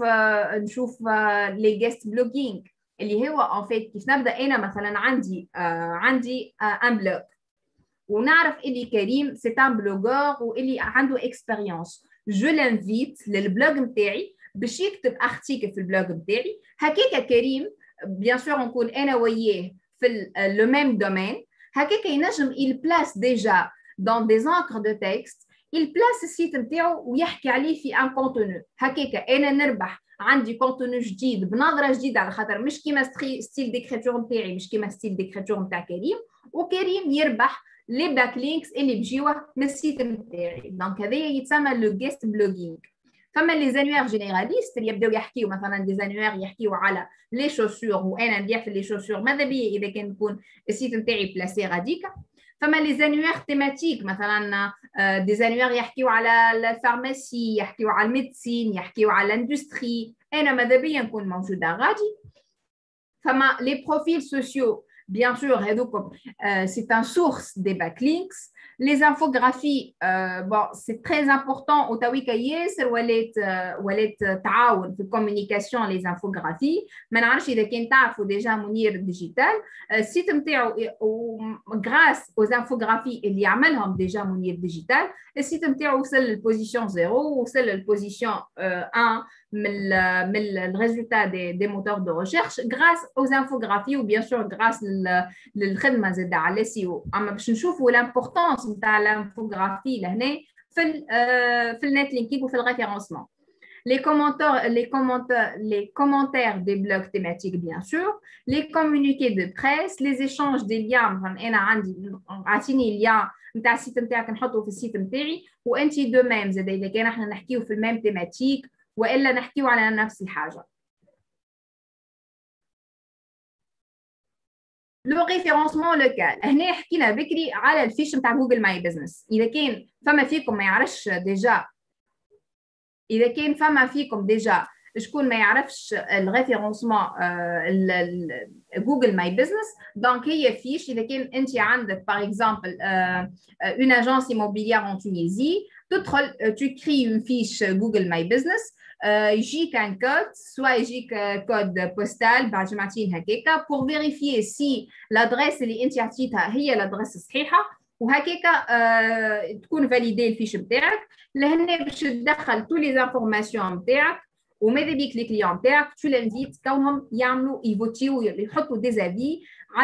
لي جيست بلوغينغ اللي هو ان فيت كيف نبدا انا مثلا عندي ان بلوغ ونعرف اللي كريم سي ان بلوغور واللي عنده اكسبيريونس جو لانفيت للبلوغ نتاعي باش يكتب ارتيكل في البلوغ نتاعي هكاكا كريم bien sûr نكون انا وياه في le même domaine هكاكا ينجم il place déjà dans des encres de texte il place السيت نتاعو ويحكي عليه في ان كونتوني هكاكا انا نربح عندي كونتوني جديد بنظره جديده على خاطر مش كيما ستيل ديكريتور نتاعي مش كيما ستيل ديكريتور نتاع كريم وكريم يربح لي باك لينكس اللي بيجيوه من السيت نتاعي دونك هذايا يتسمى لو جيست بلوغينغ. فما لي زانوير جينيراليست اللي يبداو يحكيو مثلا دي زانوير يحكيو على لي شوسور وانا ندير في لي شوسور ماذا بيا اذا كان يكون السيت نتاعي بلاسي غاديكا. فما لي زانوير تيماتيك مثلا دي زانوير يحكيو على الفارماسي يحكيو على الميديسين يحكيو على الاندستري انا ماذا بيا نكون موجوده غادي. فما لي بروفيل سوسيو bien sûr c'est un source des backlinks. Les infographies bon c'est très important وتويكا ياسر ولات تعاون في الكوميونيكاسيون les infographies ما نعرفش اذا كان تعرفوا ديجا منير ديجيتال السيت نتاعو غراس aux infographies اللي يعملهم ديجا منير ديجيتال السيت نتاعو وصل للبوزيشن 0 وصل للبوزيشن 1 من الريزولتا دي موتور دو ريشيرش غراس aux infographies وبيان سور غراس للخدمه زاد على سيو. اما باش نشوفوا l'importance نتاع الانفوغرافي لهنا في النت لينكينغ وفي الريفيرونسمون. les commentaires des blogs thématiques bien sûr, les communiqués de presse, les échanges des liens. انا عطيني ليان نتاع السيت نتاعك نحطه في السيت نتاعي وانت دو ميم زاد اذا كان احنا نحكيو في الميم تيماتيك والا نحكيو على نفس الحاجه. لو ريفيرونسمون لوكال هنا حكينا بكري على الفيش نتاع جوجل ماي بزنس. اذا كان فما فيكم ما يعرفش ديجا شكون ما يعرفش الريفيرونسمون جوجل ماي بزنس دونك هي فيش اذا كان انت عندك باغ اكزومبل اون اجونس ايموبيليير ان تونيزي تدخل تو كري اون فيش جوجل ماي بزنس يجيك ان كود سوا يجيك كود بوستال بعد جمعتين هكاكا بور فيريفيي سي لادريس اللي انت عطيتها هي لادريس الصحيحه وهكاكا تكون فاليدي الفيش نتاعك لهنا باش تدخل تو لي زانفورماسيون نتاعك وماذا بيك لي كليون نتاعك تو لانفيت كونهم يعملوا يفوتيو يحطوا ديزافي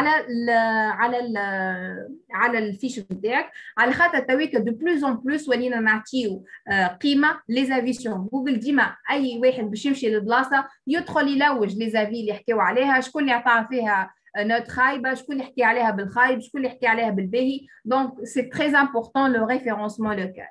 على الفيش نتاعك على خاطر تويكا دو بلوز اون بلوس ولينا نعطيو قيمه لي زافي سور جوجل. ديما اي واحد باش يمشي للبلاصه يدخل يلوج لي زافي اللي يحكيو عليها شكون اللي عطاها فيها نوت خايبه شكون اللي يحكي عليها بالخايب شكون اللي يحكي عليها بالباهي. دونك سي تري امبورطون لو ريفيرونسمون لوكال.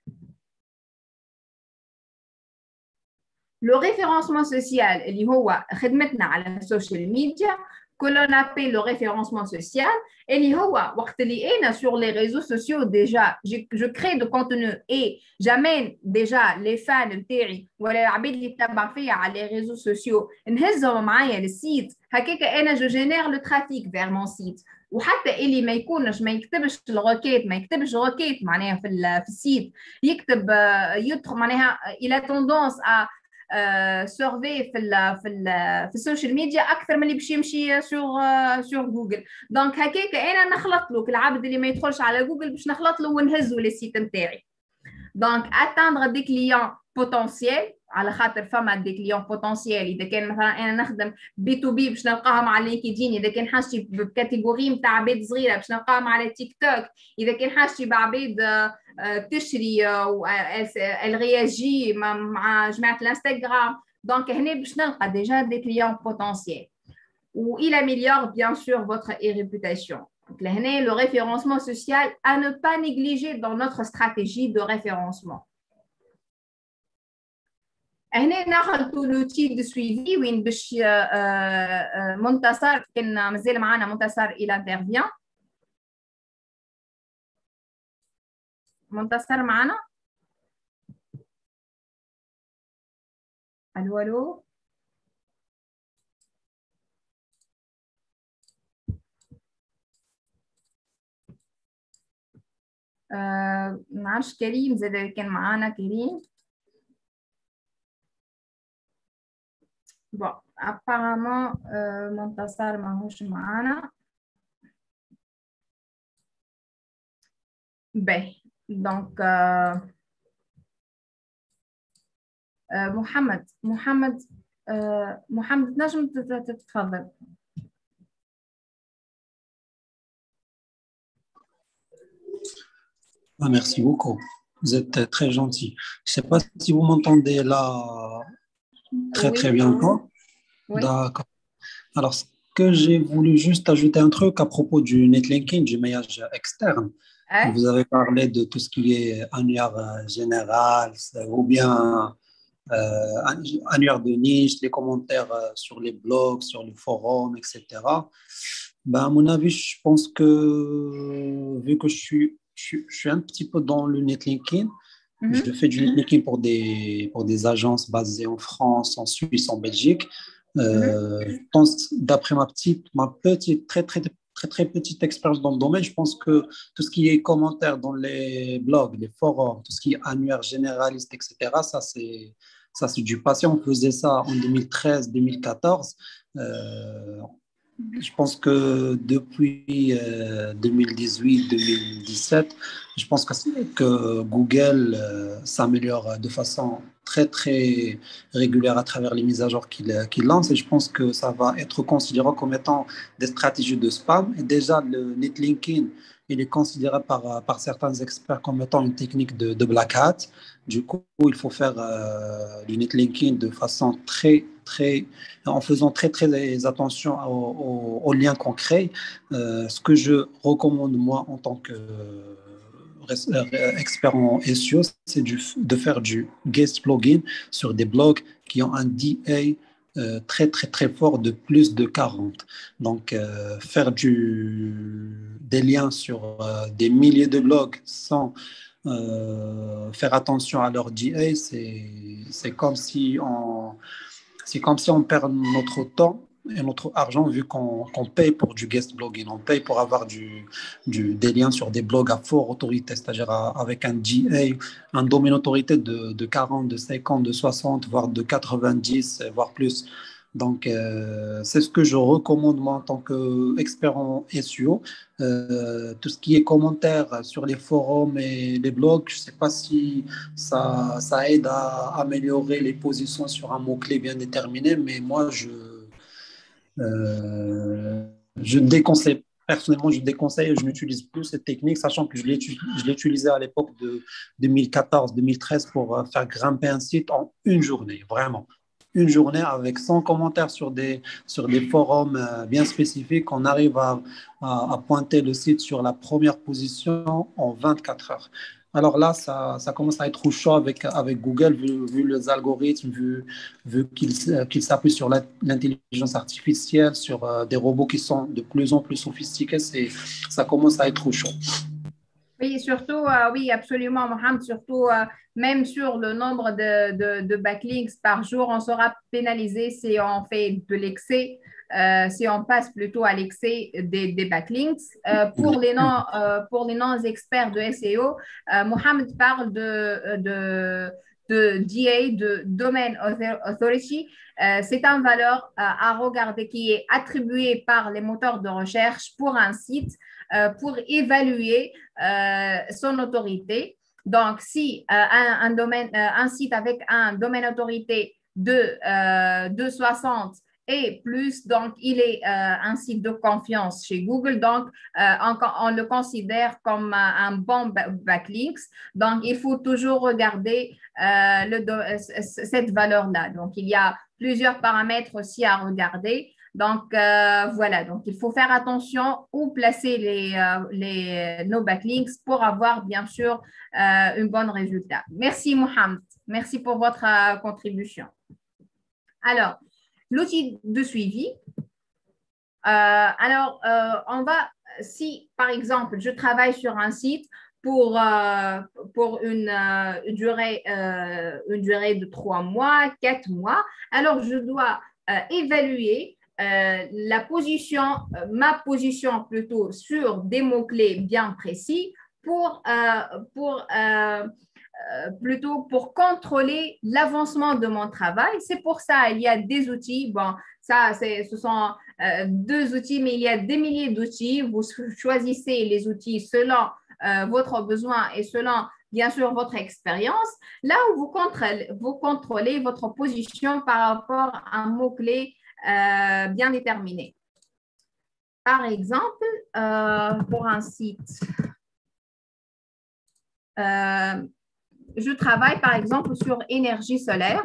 لو ريفيرونسمون سوسيال اللي هو خدمتنا على السوشيال ميديا que l'on appelle le référencement social اللي هو وقت اللي انا sur les réseaux sociaux déjà je crée de contenu et j'amène déjà les fans نتاعي ولا العباد اللي تتبع فيا على les réseaux sociaux نهزهم معايا للسيت هكاكا انا جو جينير لو ترافيك vers mon site. وحتى اللي ما يكونش ما يكتبش الروكيت ما يكتبش روكيت معناها في السيت يكتب يدخل معناها الى توندونس سيرفي في السوشيال ميديا اكثر من اللي باش يمشي سور جوجل. دونك هكاك انا نخلط له العبد اللي ما يدخلش على جوجل باش نخلط له ونهزه للسيت نتاعي. دونك اتاندر دي كليون بوتونسيال على خاطر فما دي كليون بوتونسيال اذا كان مثلا انا نخدم بي تو بي باش نلقاهم على لينكدين اذا كان حاجتي بكاتيجوري نتاع عباد صغيره باش نلقاهم على تيك توك اذا كان حاجتي بعباد تشري الرياجي مع جماعه الانستغرام. دونك هنا باش نلقى ديجا دي كليون بوتونسيال و il améliore bien sûr votre réputation. Donc là le référencement social à ne pas négliger dans notre stratégie de référencement. هنا ناخذ لوتي دو سويفي وين باش منتصر كان مازال معنا منتصر الى انترفيان. منتصر معنا Allô, allô? ما عرفش كريم زاد كان معانا كريم. Bon, apparemment, Montassar ماهوش معانا. باهي donc محمد تنجم تتفضل. Ah, merci beaucoup. Vous êtes très gentil. Je ne sais pas si vous m'entendez là très bien encore. Oui. D'accord. Alors, ce que j'ai voulu juste ajouter un truc à propos du netlinking, du maillage externe. Vous avez parlé de tout ce qui est annuaire général ou bien annuaire de niche, les commentaires sur les blogs, sur les forums, etc. Ben, à mon avis, je pense que vu que je suis un petit peu dans le netlinking, je fais du netlinking pour des agences basées en France, en Suisse, en Belgique. Je pense, d'après ma petite, très petite expérience dans le domaine, je pense que tout ce qui est commentaires dans les blogs, les forums, tout ce qui est annuaire généraliste, etc., ça c'est du passé. On faisait ça en 2013, 2014. Je pense que depuis 2018, 2017, je pense que Google s'améliore de façon très régulière à travers les mises à jour qu'il lance, et je pense que ça va être considéré comme étant des stratégies de spam. Et déjà, le netlinking, il est considéré par certains experts comme étant une technique de black hat. Du coup, il faut faire du netlinking de façon en faisant très attention aux liens qu'on crée. Ce que je recommande, moi, en tant que expert en SEO, c'est de faire du guest blogging sur des blogs qui ont un DA très fort de plus de 40. Donc, faire des liens sur des milliers de blogs sans faire attention à leur DA, c'est comme si on perd notre temps et notre argent, vu qu'on paye pour du guest blogging, on paye pour avoir des liens sur des blogs à forte autorité, c'est-à-dire avec un GA, un domaine autorité de 40, de 50, de 60, voire de 90, voire plus. Donc, c'est ce que je recommande moi en tant qu'expert en SEO. Tout ce qui est commentaires sur les forums et les blogs, je ne sais pas si ça aide à améliorer les positions sur un mot-clé bien déterminé, mais moi, je déconseille. Personnellement, je déconseille et je n'utilise plus cette technique, sachant que je l'ai utilisé à l'époque de 2014-2013 pour faire grimper un site en une journée, vraiment. Une journée avec 100 commentaires sur des forums bien spécifiques, on arrive à pointer le site sur la première position en 24 heures. Alors là, ça commence à être chaud avec Google, vu les algorithmes, vu qu'ils s'appuient sur l'intelligence artificielle, sur des robots qui sont de plus en plus sophistiqués, ça commence à être chaud. Oui, surtout, oui, absolument, Mohamed, surtout, même sur le nombre de backlinks par jour, on sera pénalisé si on fait de l'excès, si on passe plutôt à l'excès des backlinks. Pour les non-experts de SEO, Mohamed parle de DA, de Domain Authority. C'est une valeur à regarder qui est attribuée par les moteurs de recherche pour un site pour évaluer son autorité. Donc, si un site avec un domaine autorité de 60 et plus, donc il est un site de confiance chez Google, donc on le considère comme un bon backlink. Donc, il faut toujours regarder cette valeur-là. Donc, il y a plusieurs paramètres aussi à regarder. Donc, voilà, donc il faut faire attention où placer nos backlinks pour avoir, bien sûr, un bon résultat. Merci, Mohamed. Merci pour votre contribution. Alors, l'outil de suivi. On va, si, par exemple, je travaille sur un site, pour une durée de 3 mois, 4 mois. Alors, je dois évaluer la position, ma position plutôt sur des mots-clés bien précis plutôt pour contrôler l'avancement de mon travail. C'est pour ça il y a des outils. Bon, ce sont 2 outils, mais il y a des milliers d'outils. Vous choisissez les outils selon votre besoin et selon, bien sûr, votre expérience. Là où vous contrôlez votre position par rapport à un mot-clé bien déterminé. Par exemple, pour un site, je travaille par exemple sur énergie solaire.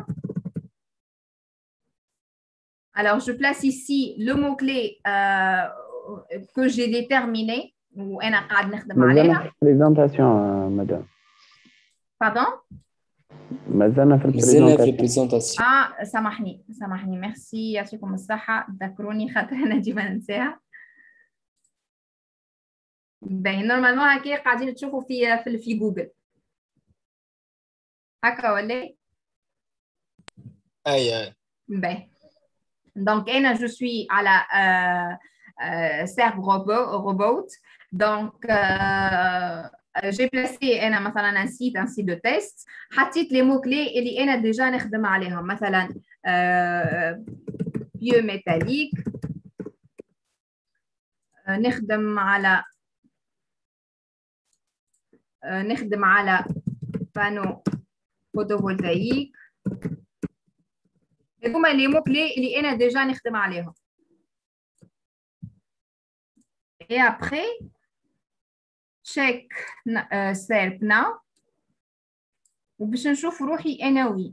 Alors, je place ici le mot-clé que j'ai déterminé. Présentation, madame. Pardon? présentation. سامحني merci يعطيكم الصحة ذكروني خاطر أنا ديما ننساها. باهي نورمالمون هكا قاعدين تشوفوا في جوجل هكا ولا؟ أي باهي donc أنا je suis على Serve Robot donc j'ai placé أنا مثلا un site de test حطيت les mots clés اللي أنا déjà نخدم عليهم مثلا vieux métallique نخدم على panneau photovoltaïque. هذوما لي مو كلي اللي انا ديجا نخدم عليهم. et après check save now وباش نشوف روحي انا وين.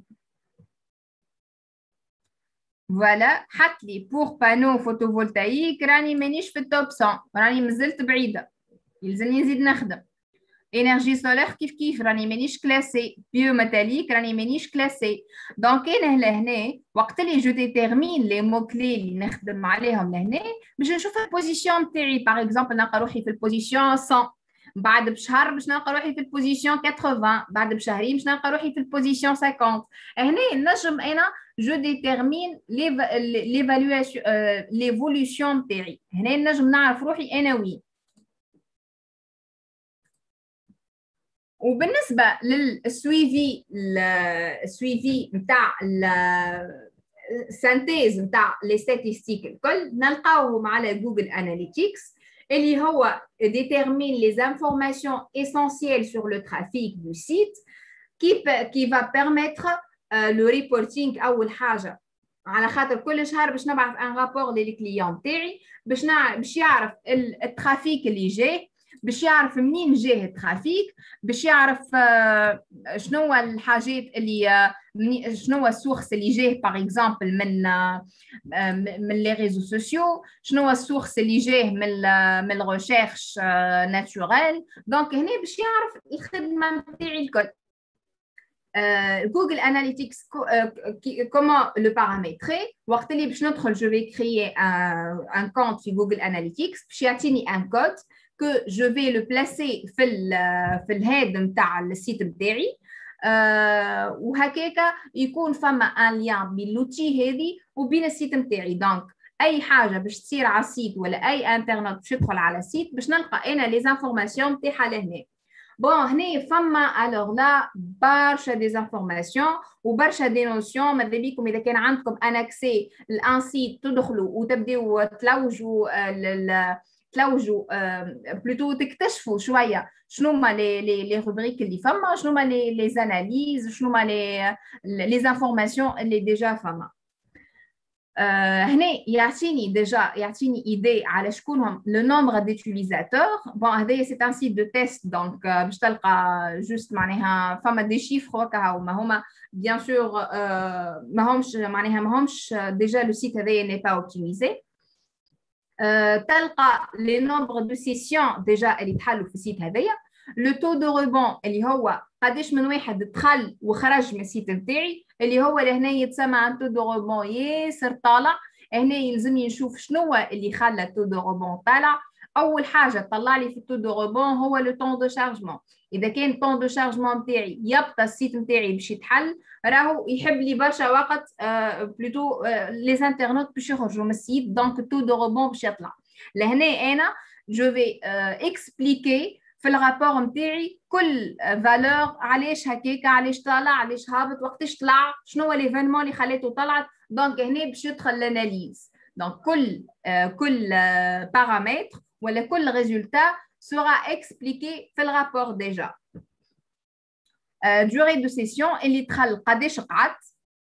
فوالا حط لي بور بانو فوتوفولتايك راني مانيش في التوب 100 راني مازلت بعيده يلزمني نزيد نخدم. énergie solaire كيف راني مانيش كلاسي. بيوميتاليك راني مانيش كلاسي. دونك انا لهنا وقت اللي جو ديتيرمين لي مو كلي اللي نخدم عليهم لهنا باش نشوف البوزيسيون تاعي. باغ اكزومبل نلقى روحي في البوزيسيون 100 بعد بشهر باش نلقى روحي في البوزيسيون 80 بعد بشهرين باش نلقى روحي في البوزيسيون 50. هنا نجم انا جو ديتيرمين ليفالواسيون ليفولوسيون تاعي. هنا نجم نعرف روحي انا وين. وبالنسبه للسويفي نتاع السانتيز نتاع لي ستاتيستيك الكل نلقاوهم على جوجل اناليتيكس اللي هو détermine les informations essentielles sur le trafic du site qui va permettre le reporting اول حاجه على خاطر كل شهر باش نبعث ان رابور للكليون تاعي باش يعرف الترافيك اللي جاي باش يعرف منين جاه الترافيك باش يعرف شنو هو الحاجات اللي شنو هو السورس اللي جاه باغ اكزومبل من لي ريزو سوسيو شنو هو السورس اللي جاه من الريشيرش ناتوريل. دونك هنا باش يعرف الخدمه نتاعي الكل. Google Analytics, comment le paramétrer? وقت اللي باش ندخل je vais créer un compte sur Google Analytics باش يعطيني un code que je vais le placer في الهيد نتاع السيت نتاعي وهكاكا يكون فما ان لين بين لوتي هذه وبين السيت نتاعي. دونك اي حاجه باش تصير على السيت ولا اي انترنت باش يدخل على السيت باش نلقى انا لي انفورماسيون نتاعها لهنا. بون هنا فما الوغ لا برشا دي انفورماسيون وبرشا دي نوسيون. ماذا بيكم اذا كان عندكم ان اكسي لان سيت تدخلوا وتبداو تلوجوا بلوتو تكتشفوا شويه شنو هما لي روبريك اللي فما شنو هما لي زاناليز شنو هما لي انفورماسيون اللي ديجا فما. هنا يعطيني ايدي على شكون هم لو نومبر ديتيليزاتور. بون هذايا سي ان سيت دو تيست دونك باش تلقى جوست معناها فما دي شيفر هكا وما هما بيان سور ماهمش ديجا لو سيت هذايا ني با اوبتيميزي. تلقى لي نومبر دو سيسيون ديجا اللي تحلوا في السيت هذايا. لو تو دو روبون اللي هو قداش من واحد دخل وخرج من السيت نتاعي اللي هو لهنا يتسمى ان تو دو روبون ياسر طالع. هنا يلزمني نشوف شنو هو اللي خلى تو دو روبون طالع اول حاجه تطلع لي في التو دو روبون هو لو طون دو شارجمون. اذا كان الطون دو شارجمون نتاعي يبقى السيت نتاعي باش يتحل، راهو يحب لي برشا وقت بلوتو لي انترنت باش يخرجوا من السيت، دونك التو دو روبون باش يطلع. لهنا انا جو في اكسبليكي في الرابور نتاعي كل فالور، علاش هكاك، علاش طالع، علاش هابط، وقتاش طلع، شنو هو ليفينمون اللي خليته طلعت. دونك هنا باش يدخل لاناليز. دونك كل بارامتر ولا كل ريزولتا sera expliqué في الرابور ديجا. durée de session اللي دخل قداش قعدت،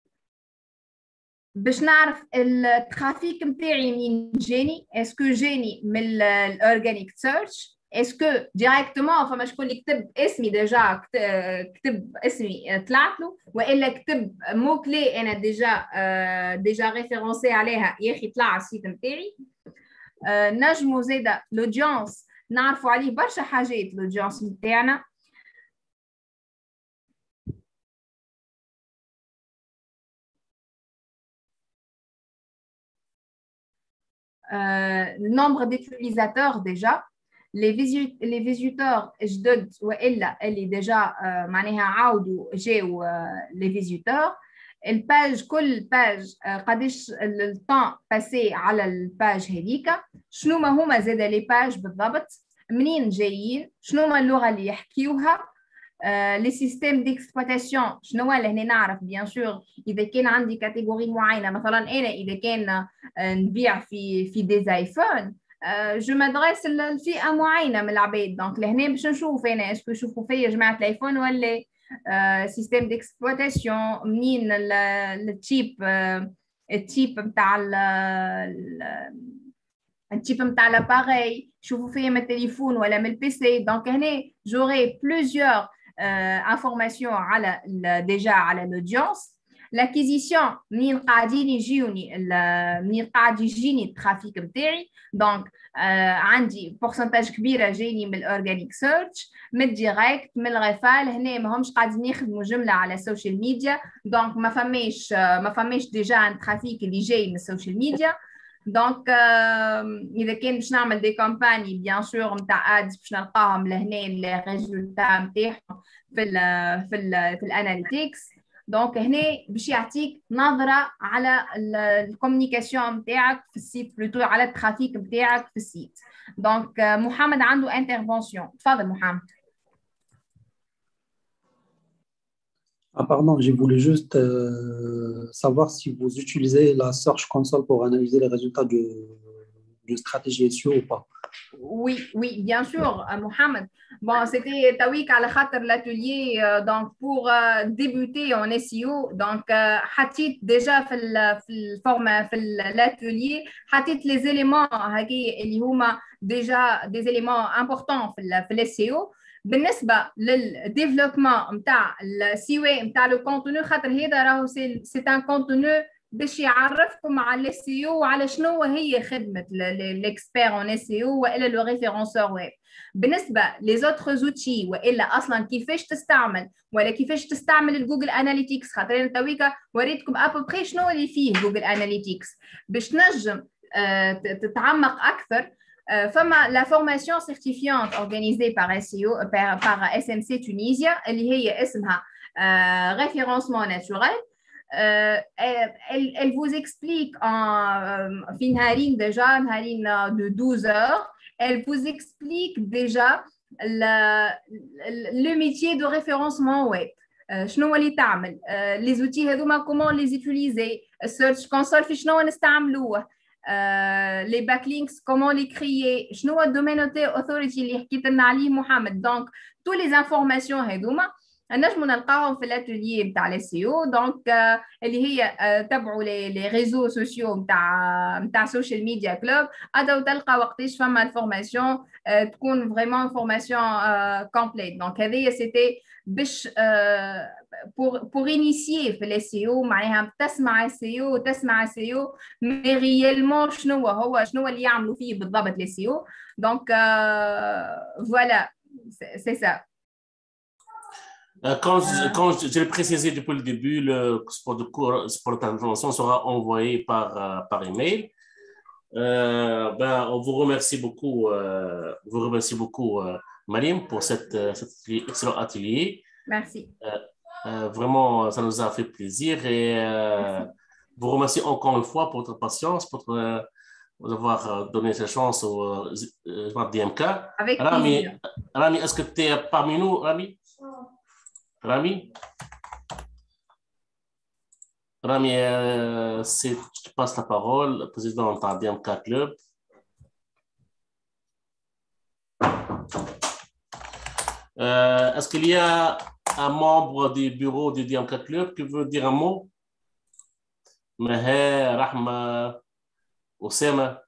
باش نعرف الترافيك نتاعي منين جاني، اسكو جاني من الاورجانيك سيرش، اسكو ديريكتومون فما شكون اللي كتب اسمي ديجا، كتب اسمي طلعت له، والا كتب مو كلي انا ديجا ريفيرونسي عليها يا اخي طلع على السيت نتاعي. نجمو زاده لودينس نعرفوا عليه برشا حاجات لودينس نتاعنا. nombre d'utilisateurs déjà، les visiteurs جدد والا اللي ديجا معناها عاودوا جاوا les visiteurs. الباج كل باج قداش الطون باسي على الباج هذيك، شنو ما هما زاد لي باج بالضبط، منين جايين، شنو ما اللغه اللي يحكيوها، لي سيستيم ديكسبلويتاسيون شنو هو. لهنا نعرف بيان سور اذا كان عندي كاتيجوري معينه، مثلا انا اذا كان نبيع في دي ايفون، جو مادريس لفئه معينه من العباد. دونك لهنا باش نشوف انا اسكو يشوفوا فيا جماعه الايفون ولا سيستيم ديكسبلويتاسيون، منين التيب نتاع التيب نتاع لاباري، شوفوا فيا من التليفون ولا من البي سي. دونك هنا جوري بلوزيور انفورماسيون على ديجا على الاودينس. لاكيزيسيون منين قاعدين يجيوني، منين قاعد يجيني الترافيك نتاعي. دونك عندي بورسنتاج كبيره جايني من الاورجانيك سيرش، من الديريكت، من الريفال. هنا ماهمش قاعدين يخدموا جمله على السوشيال ميديا، دونك ما فماش ديجا ان ترافيك اللي جاي من السوشيال ميديا. دونك اذا كان باش نعمل دي كامباني بيان سور نتاع ادز باش نلقاهم لهنا لي ريزولتا نتاعهم في الاناليتيكس. دونك هنا باش يعطيك نظره على الكومونيكاسيون نتاعك في السيت، بلوتو على الترافيك نتاعك في السيت. دونك محمد عنده انترفونسيون، تفضل محمد. Ah pardon, je voulais juste savoir si vous utilisez la Search Console pour analyser les résultats de stratégie SEO ou pas. Oui, bien sûr, Mohamed. Bon, c'était Tawik à la khater l'atelier, donc pour débuter en SEO. Donc, hatit déjà fait le format, fait l'atelier, hatit les éléments, اللي هما déjà des éléments importants في l'SEO. بالنسبه للديفلوبمون نتاع السي واي نتاع لو كونتوني، خاطر هذا راهو سي ان كونتوني باش يعرفكم على السي او وعلى شنو هي خدمه الاكسبير اون سي او والا لو ريفيرونسور ويب. بالنسبه لي زوتر زوتي والا اصلا كيفاش تستعمل ولا كيفاش تستعمل الجوجل اناليتيكس، خاطر انا تويكا وريتكم ابوبري شنو اللي فيه جوجل اناليتيكس باش تنجم تتعمق اكثر. فما la formation certifiante organisée par SEO par SMC Tunisia اللي هي اسمها référencement naturel. Elle vous explique في نهارين déjà نهارين de 12 heures. Elle vous explique déjà le métier de référencement web. شنو اللي تعمل les outils هذوما comment les utiliser, search console في شنو نستعملوه، les backlinks comment les créer، شنو الدومين authority اللي حكيت لنا عليه محمد. دونك tous les informations هذوما نجمو نلقاهم في الاتوليي نتاع السيو. دونك اللي هي تبعوا لي ريزو سوسيو نتاع سوشيال ميديا كلوب، هذا تلقى وقتاش فما الفورماسيون تكون فريمون فورماسيون كومبليت. دونك هذه سيتي باش pour initier في السيو، معناها تسمع السيو تسمع السيو مي ريالمون شنو اللي يعملوا فيه بالضبط السيو. دونك فوالا سي سا. Quand je l'ai précisé depuis le début, le sport d'intervention sera envoyé par email. On vous remercie beaucoup, Mariam, pour cet excellent atelier. Merci. Vraiment, ça nous a fait plaisir et vous remercie encore une fois pour votre patience, pour avoir donné cette chance au DMK. Avec plaisir. Rami, est-ce que tu es parmi nous, Rami? Rami, je te passe la parole, président de DMK Club. Est-ce qu'il y a un membre du bureau du DMK Club qui veut dire un mot? Maher, Rahma, Oussama?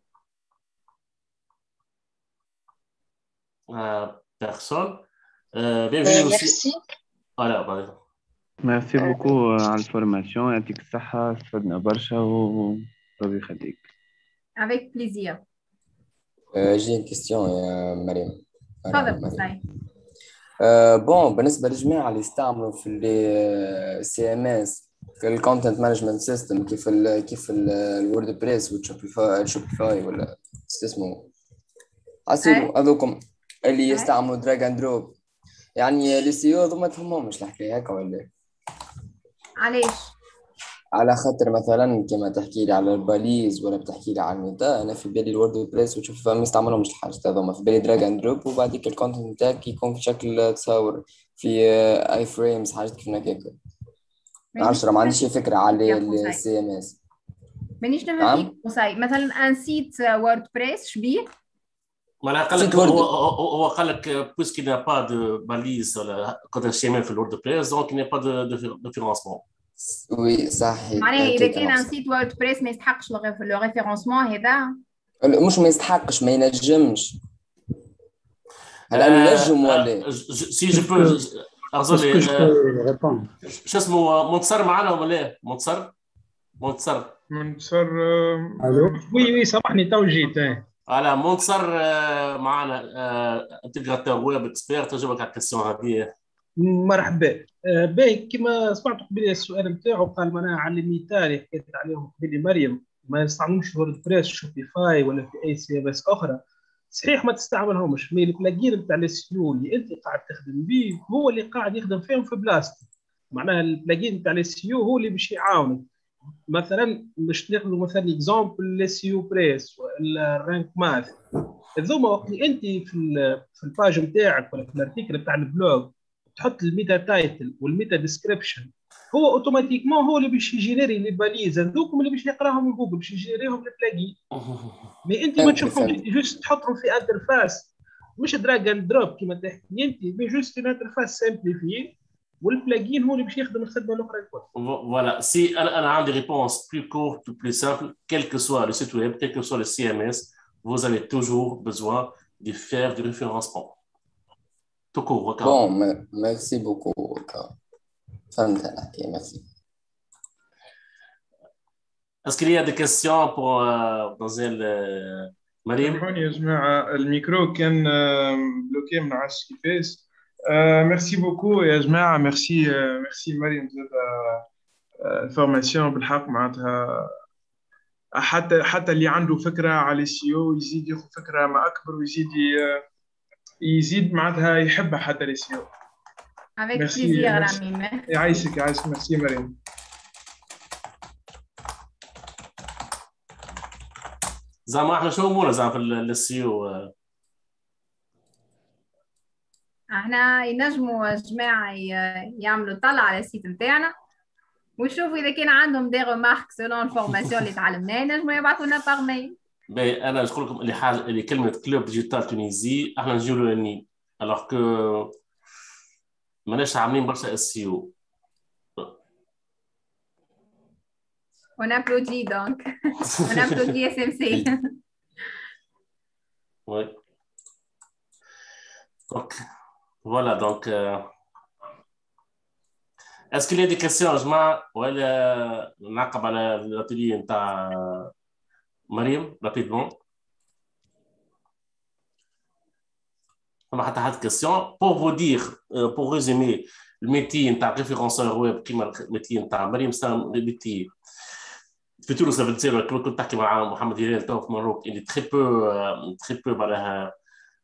Personne. Bienvenue aussi. Merci. Voilà, Merci beaucoup على الفورماسيون يعطيك الصحة استفدنا برشا وربي يخليك. Avec plaisir. J'ai une question يا مريم. تفضل قصي. بون بالنسبة للجماعة اللي يستعملوا في السي ام اس الكونتنت مانجمنت سيستم كيف الورد بريس والشوبيفاي ولا اسمه عسيرو هذوكم اللي يستعملوا دراج اند دروب يعني السي او ما تفهمهمش الحكايه هكا ولا علاش؟ على خاطر مثلا كما تحكي لي على الباليز ولا بتحكي لي على الميتا انا في بالي الورد بريس وتشوف ما يستعملهمش الحاجات هذوما في بالي دراج اند دروب وبعديك الكونتنت نتاعك يكون في شكل تصاور في اي فريمز حاجات كيف هكاك. عشرة ما عنديش فكره على السي ام اس. مانيش نفهم فيك قصي مثلا ان سيت وورد بريس شبيه؟ ما قال لك هو قال لك puisqu'il n'y a pas de balise quand HTML في الورد بريس donc il n'y a pas de référencement. وي صحيح. معناها اذا كان ان سيت وورد بريس ما يستحقش لو ريفيرونسمون هذا؟ مش ما يستحقش ما ينجمش. هل نجم ولا؟ سي جو بو اظن شو اسمه منتصر معنا ولا لا؟ منتصر وي سامحني تو جيت. على منتصر معنا انتجراتور ويب اكسبيرت تجاوبك على الكسيون هذه. مرحبا. باهي كما سمعت قبل السؤال نتاعو قال معناها على المثال اللي حكيت عليهم قبل مريم ما يستعملوش وورد بريس شوبيفاي ولا في اي سي اس اخرى. صحيح ما تستعملهمش مي البلاجين نتاع السيو اللي انت قاعد تخدم به هو اللي قاعد يخدم فيهم في بلاصتك. معناها البلاجين نتاع السيو هو اللي باش يعاونك. مثلا باش ناخذ مثلا اكزامبل السيو بريس ولا الرانك ماث هذوما وقت اللي انت في الباج نتاعك ولا في الارتيكل نتاع البلوج تحط الميتا تايتل والميتا ديسكريبشن هو اوتوماتيكمون هو اللي باش يجينيري لي باليز هذوكم اللي باش يقراهم من جوجل باش يجينيريهم البلاجين. مي انت ما تشوفهمش جوست تحطهم في انترفاس مش دراج اند دروب كما تحكي انت مي جوست ان انترفاس سامبليفي والبلاجين هو اللي باش يخدم الخدمه الاخرى الكل. Voilà, si انا عندي réponse plus courte ou plus simple, quel que soit le site web, quel que soit le CMS, vous avez toujours besoin de faire du référencement. Tout court, ok. Bon, merci beaucoup. Merci. Est-ce qu'il y a des questions pour Mademoiselle Mariam? سامحوني يا جماعة الميكرو كان بلوكي ما نعرفش كيفاش. ميرسي بوكو يا جماعة. ميرسي مريم زاد الفورماسيون بالحق معناتها حتى اللي عنده فكرة على السيو يزيد ياخذ فكرة ما أكبر ويزيد يزيد معناتها يحبها حتى السيو. Avec plaisir رامي. يعيشك ميرسي مريم. زعما احنا شو امورنا زعما في السيو؟ احنا ينجموا جماعه يعملوا طلع على السيت نتاعنا ويشوفوا اذا كان عندهم دي ريمارك سولون الفورماسيون اللي تعلمناها ينجموا يبعثوا لنا باغ ميل. باهي انا نقول لكم اللي كلمه كلوب ديجيتال تونيزي احنا نجيو لوني الوغ كو ماناش عاملين برشا SEO. On applaudit donc. On applaudit SMC. Oui. Donc, voilà, donc. Est-ce qu'il y a des questions, Jma? Ou نعقب على الاتelier نتاع مريم rapidement. ما حتى حد question. Pour vous dire, pour résumer, le métier نتاع référenceur web كيما الميتي نتاع مريم c'est un métier في تونس كنت تحكي مع محمد هلال تو في ماروك اللي très peu معناها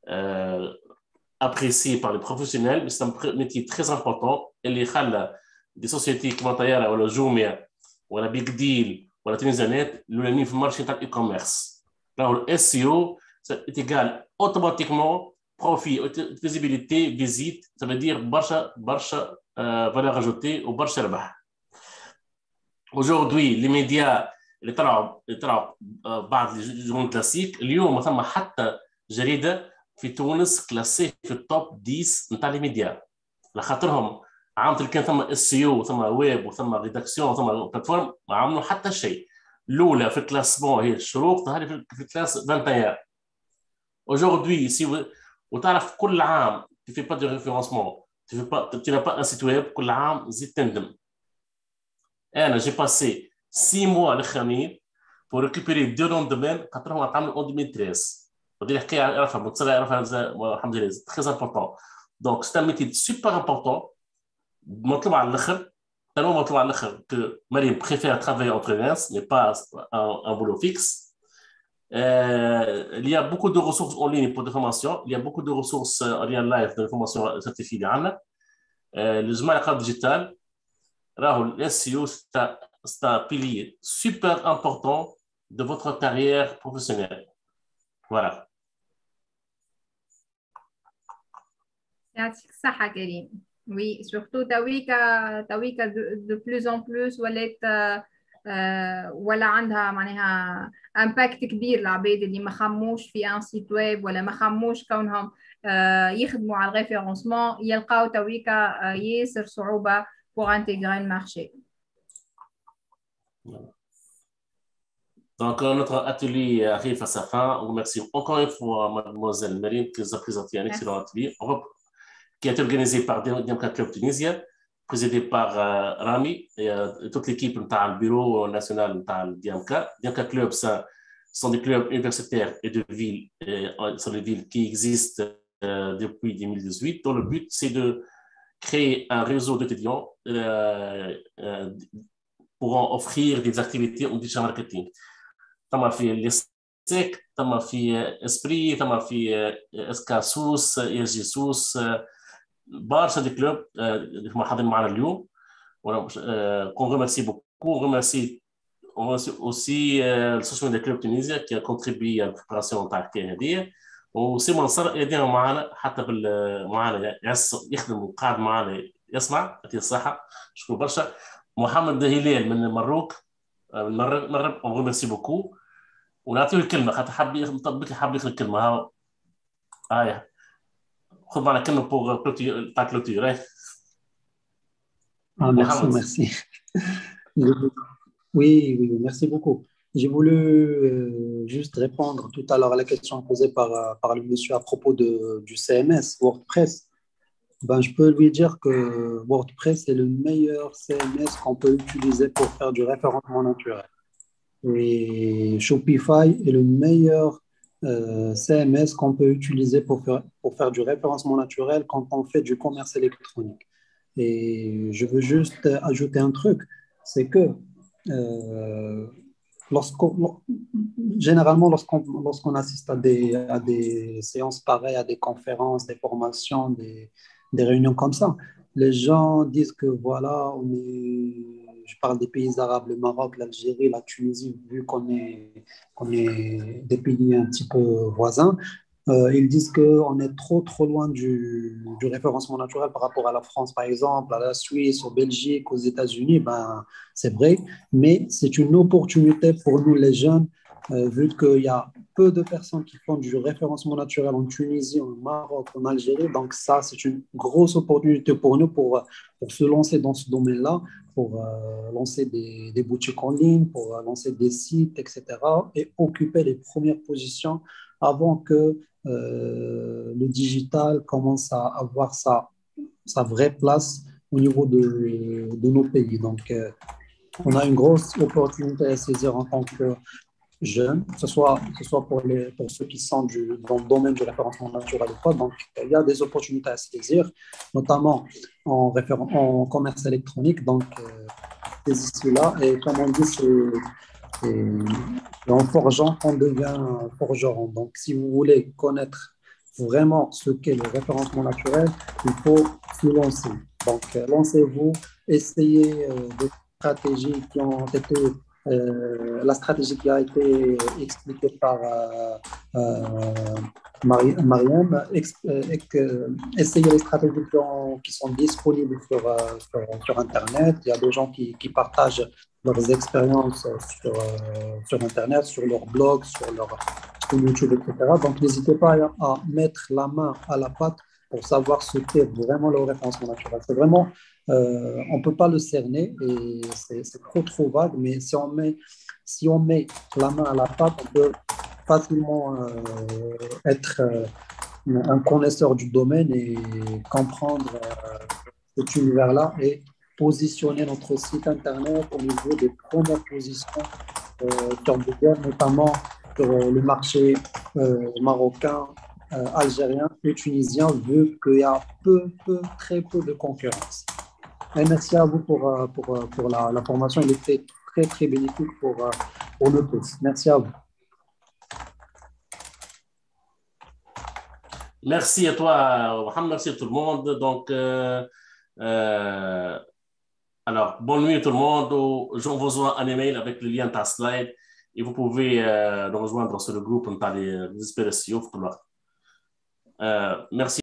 apprécié par les professionnels, mais c'est un métier très important اللي خلى des sociétés كما طيارة ولا جوميا ولا بيج ديل ولا تنزانات الاولانيين في المارشي تاع الاي كوميرس. راهو الاس سي او ايتيغال اوتوماتيكمون بروفي فيزيبيليتي فيزيت، ça veut dire برشا valeur ajoutée وبرشا ربح. Aujourd'hui les médias اللي طلعوا بعض الجورنال كلاسيك اليوم ما ثم حتى جريده في تونس كلاسي في التوب 10 نتاع لي ميديا، لخاطرهم عام كان ثم اس سي او ثم ويب وثم ريداكسيون ثم بلاتفورم ما عملوا حتى شيء. الاولى في الكلاسمون هي الشروق، ظهري في الكلاس 21. Aujourd'hui si وتعرف كل عام tu fais pas de référencement, tu n'as pas un site web كل عام زيد تندم. انا j'ai passé 6 mois الاخرانيين pour récupérer 2 noms de domaine خاطرهم عملوا en 2013. ودي الحكايه عرفها متصل عرفها الحمد لله très important. Donc c'est un métier super important مطلوب على الاخر، tellement مطلوب على الاخر que Mariam préfère travailler en freelance mais pas un boulot fixe. Il y a beaucoup de ressources en ligne pour des formations, il y a beaucoup de ressources en real life de formations certifiées اللي عندنا. الجماعه القرار ديجيتال راهو الاس سي او c'est un pilier super important de votre carrière professionnelle. Voilà. يعطيك الصحة كريم. Oui, surtout تويكا de plus en plus ولات ولا عندها معناها امباكت كبير العباد اللي ما خموش في ان سيت ويب ولا ما خموش كونهم يخدموا على الريفيرونسمون يلقاو تويكا ياسر صعوبة pour intégrer le marché. Donc, notre atelier arrive à sa fin. On remercie encore une fois Mademoiselle Marine qui nous a présenté un excellent atelier qui a été organisé par Diamka Club Tunisia, présidé par Rami et toute l'équipe du bureau national de Diamka. Diamka Club, ce sont des clubs universitaires et de villes, sur les villes qui existent depuis 2018, dont le but c'est de créer un réseau d'étudiants pour offrir des activités en digital marketing. تم في السيك، تم في اسبري، تم في اسكاسوس، يرجيسوس، برشا دي كلوب اللي هما حاضرين معنا اليوم. كون ريميرسي بوكو، ريميرسي aussi l'association des clubs tunisiens qui a contribué à la préparation تاع الحكايه هذه. وسي منصر يدينا معنا حتى معنا يخدم وقاعد معنا يسمع، يعطيه الصحه، شكرا برشا. محمد هلال من المروك من المغرب، on remercie beaucoup. ونعطيه الكلمه خاطر حاب يطبق حاب ياخذ الكلمه. ها خذ معنا كلمه بور تاع كلوتور. Merci. Oui, merci beaucoup. J'ai voulu juste répondre tout à l'heure à la question posée par le monsieur à propos du CMS, WordPress. Ben, je peux lui dire que WordPress est le meilleur CMS qu'on peut utiliser pour faire du référencement naturel. Et Shopify est le meilleur CMS qu'on peut utiliser pour faire du référencement naturel quand on fait du commerce électronique. Et je veux juste ajouter un truc, c'est que généralement, lorsqu'on assiste à des séances pareilles, à des conférences, des formations, des réunions comme ça, les gens disent que voilà, je parle des pays arabes, le Maroc, l'Algérie, la Tunisie, vu qu'on est des pays un petit peu voisins, ils disent qu'on est trop loin du référencement naturel par rapport à la France, par exemple, à la Suisse, aux Belgique, aux États-Unis. Ben, c'est vrai, mais c'est une opportunité pour nous les jeunes, vu qu'il y a peu de personnes qui font du référencement naturel en Tunisie, en Maroc, en Algérie. Donc ça, c'est une grosse opportunité pour nous pour se lancer dans ce domaine-là, pour lancer des boutiques en ligne, pour lancer des sites, etc. et occuper les premières positions avant que le digital commence à avoir sa vraie place au niveau de nos pays. Donc, on a une grosse opportunité à saisir en tant que jeunes, que ce soit pour ceux qui sont dans le domaine du référencement naturel ou pas. Donc, il y a des opportunités à saisir, notamment en commerce électronique. Donc, saisissez-là. Et comme on dit, et en forgeant qu'on devient forgeron. Donc, si vous voulez connaître vraiment ce qu'est le référencement naturel, il faut se lancer. Donc, lancez-vous, essayez des stratégies qui ont été, la stratégie qui a été expliquée par Mariam, essayez les stratégies qui sont disponibles sur Internet. Il y a des gens qui partagent leurs expériences sur Internet, sur leur blog, sur YouTube, etc. Donc, n'hésitez pas à mettre la main à la pâte pour savoir ce qu'est vraiment le référencement naturel. C'est vraiment, on ne peut pas le cerner et c'est trop vague, mais si on met la main à la pâte, on peut facilement être un connaisseur du domaine et comprendre cet univers-là et positionner notre site Internet au niveau des premières positions sur Google, notamment sur le marché marocain, algérien et tunisien, vu qu'il y a très peu de concurrence. Et merci à vous pour la formation. Elle était très bénéfique pour nous tous. Merci à vous. Merci à toi, Mohamed. Merci à tout le monde. Donc, alors, bonne nuit à tout le monde. J'envoie un email avec le lien de ta slide et vous pouvez nous rejoindre sur le groupe. On parle des inspirations. Merci.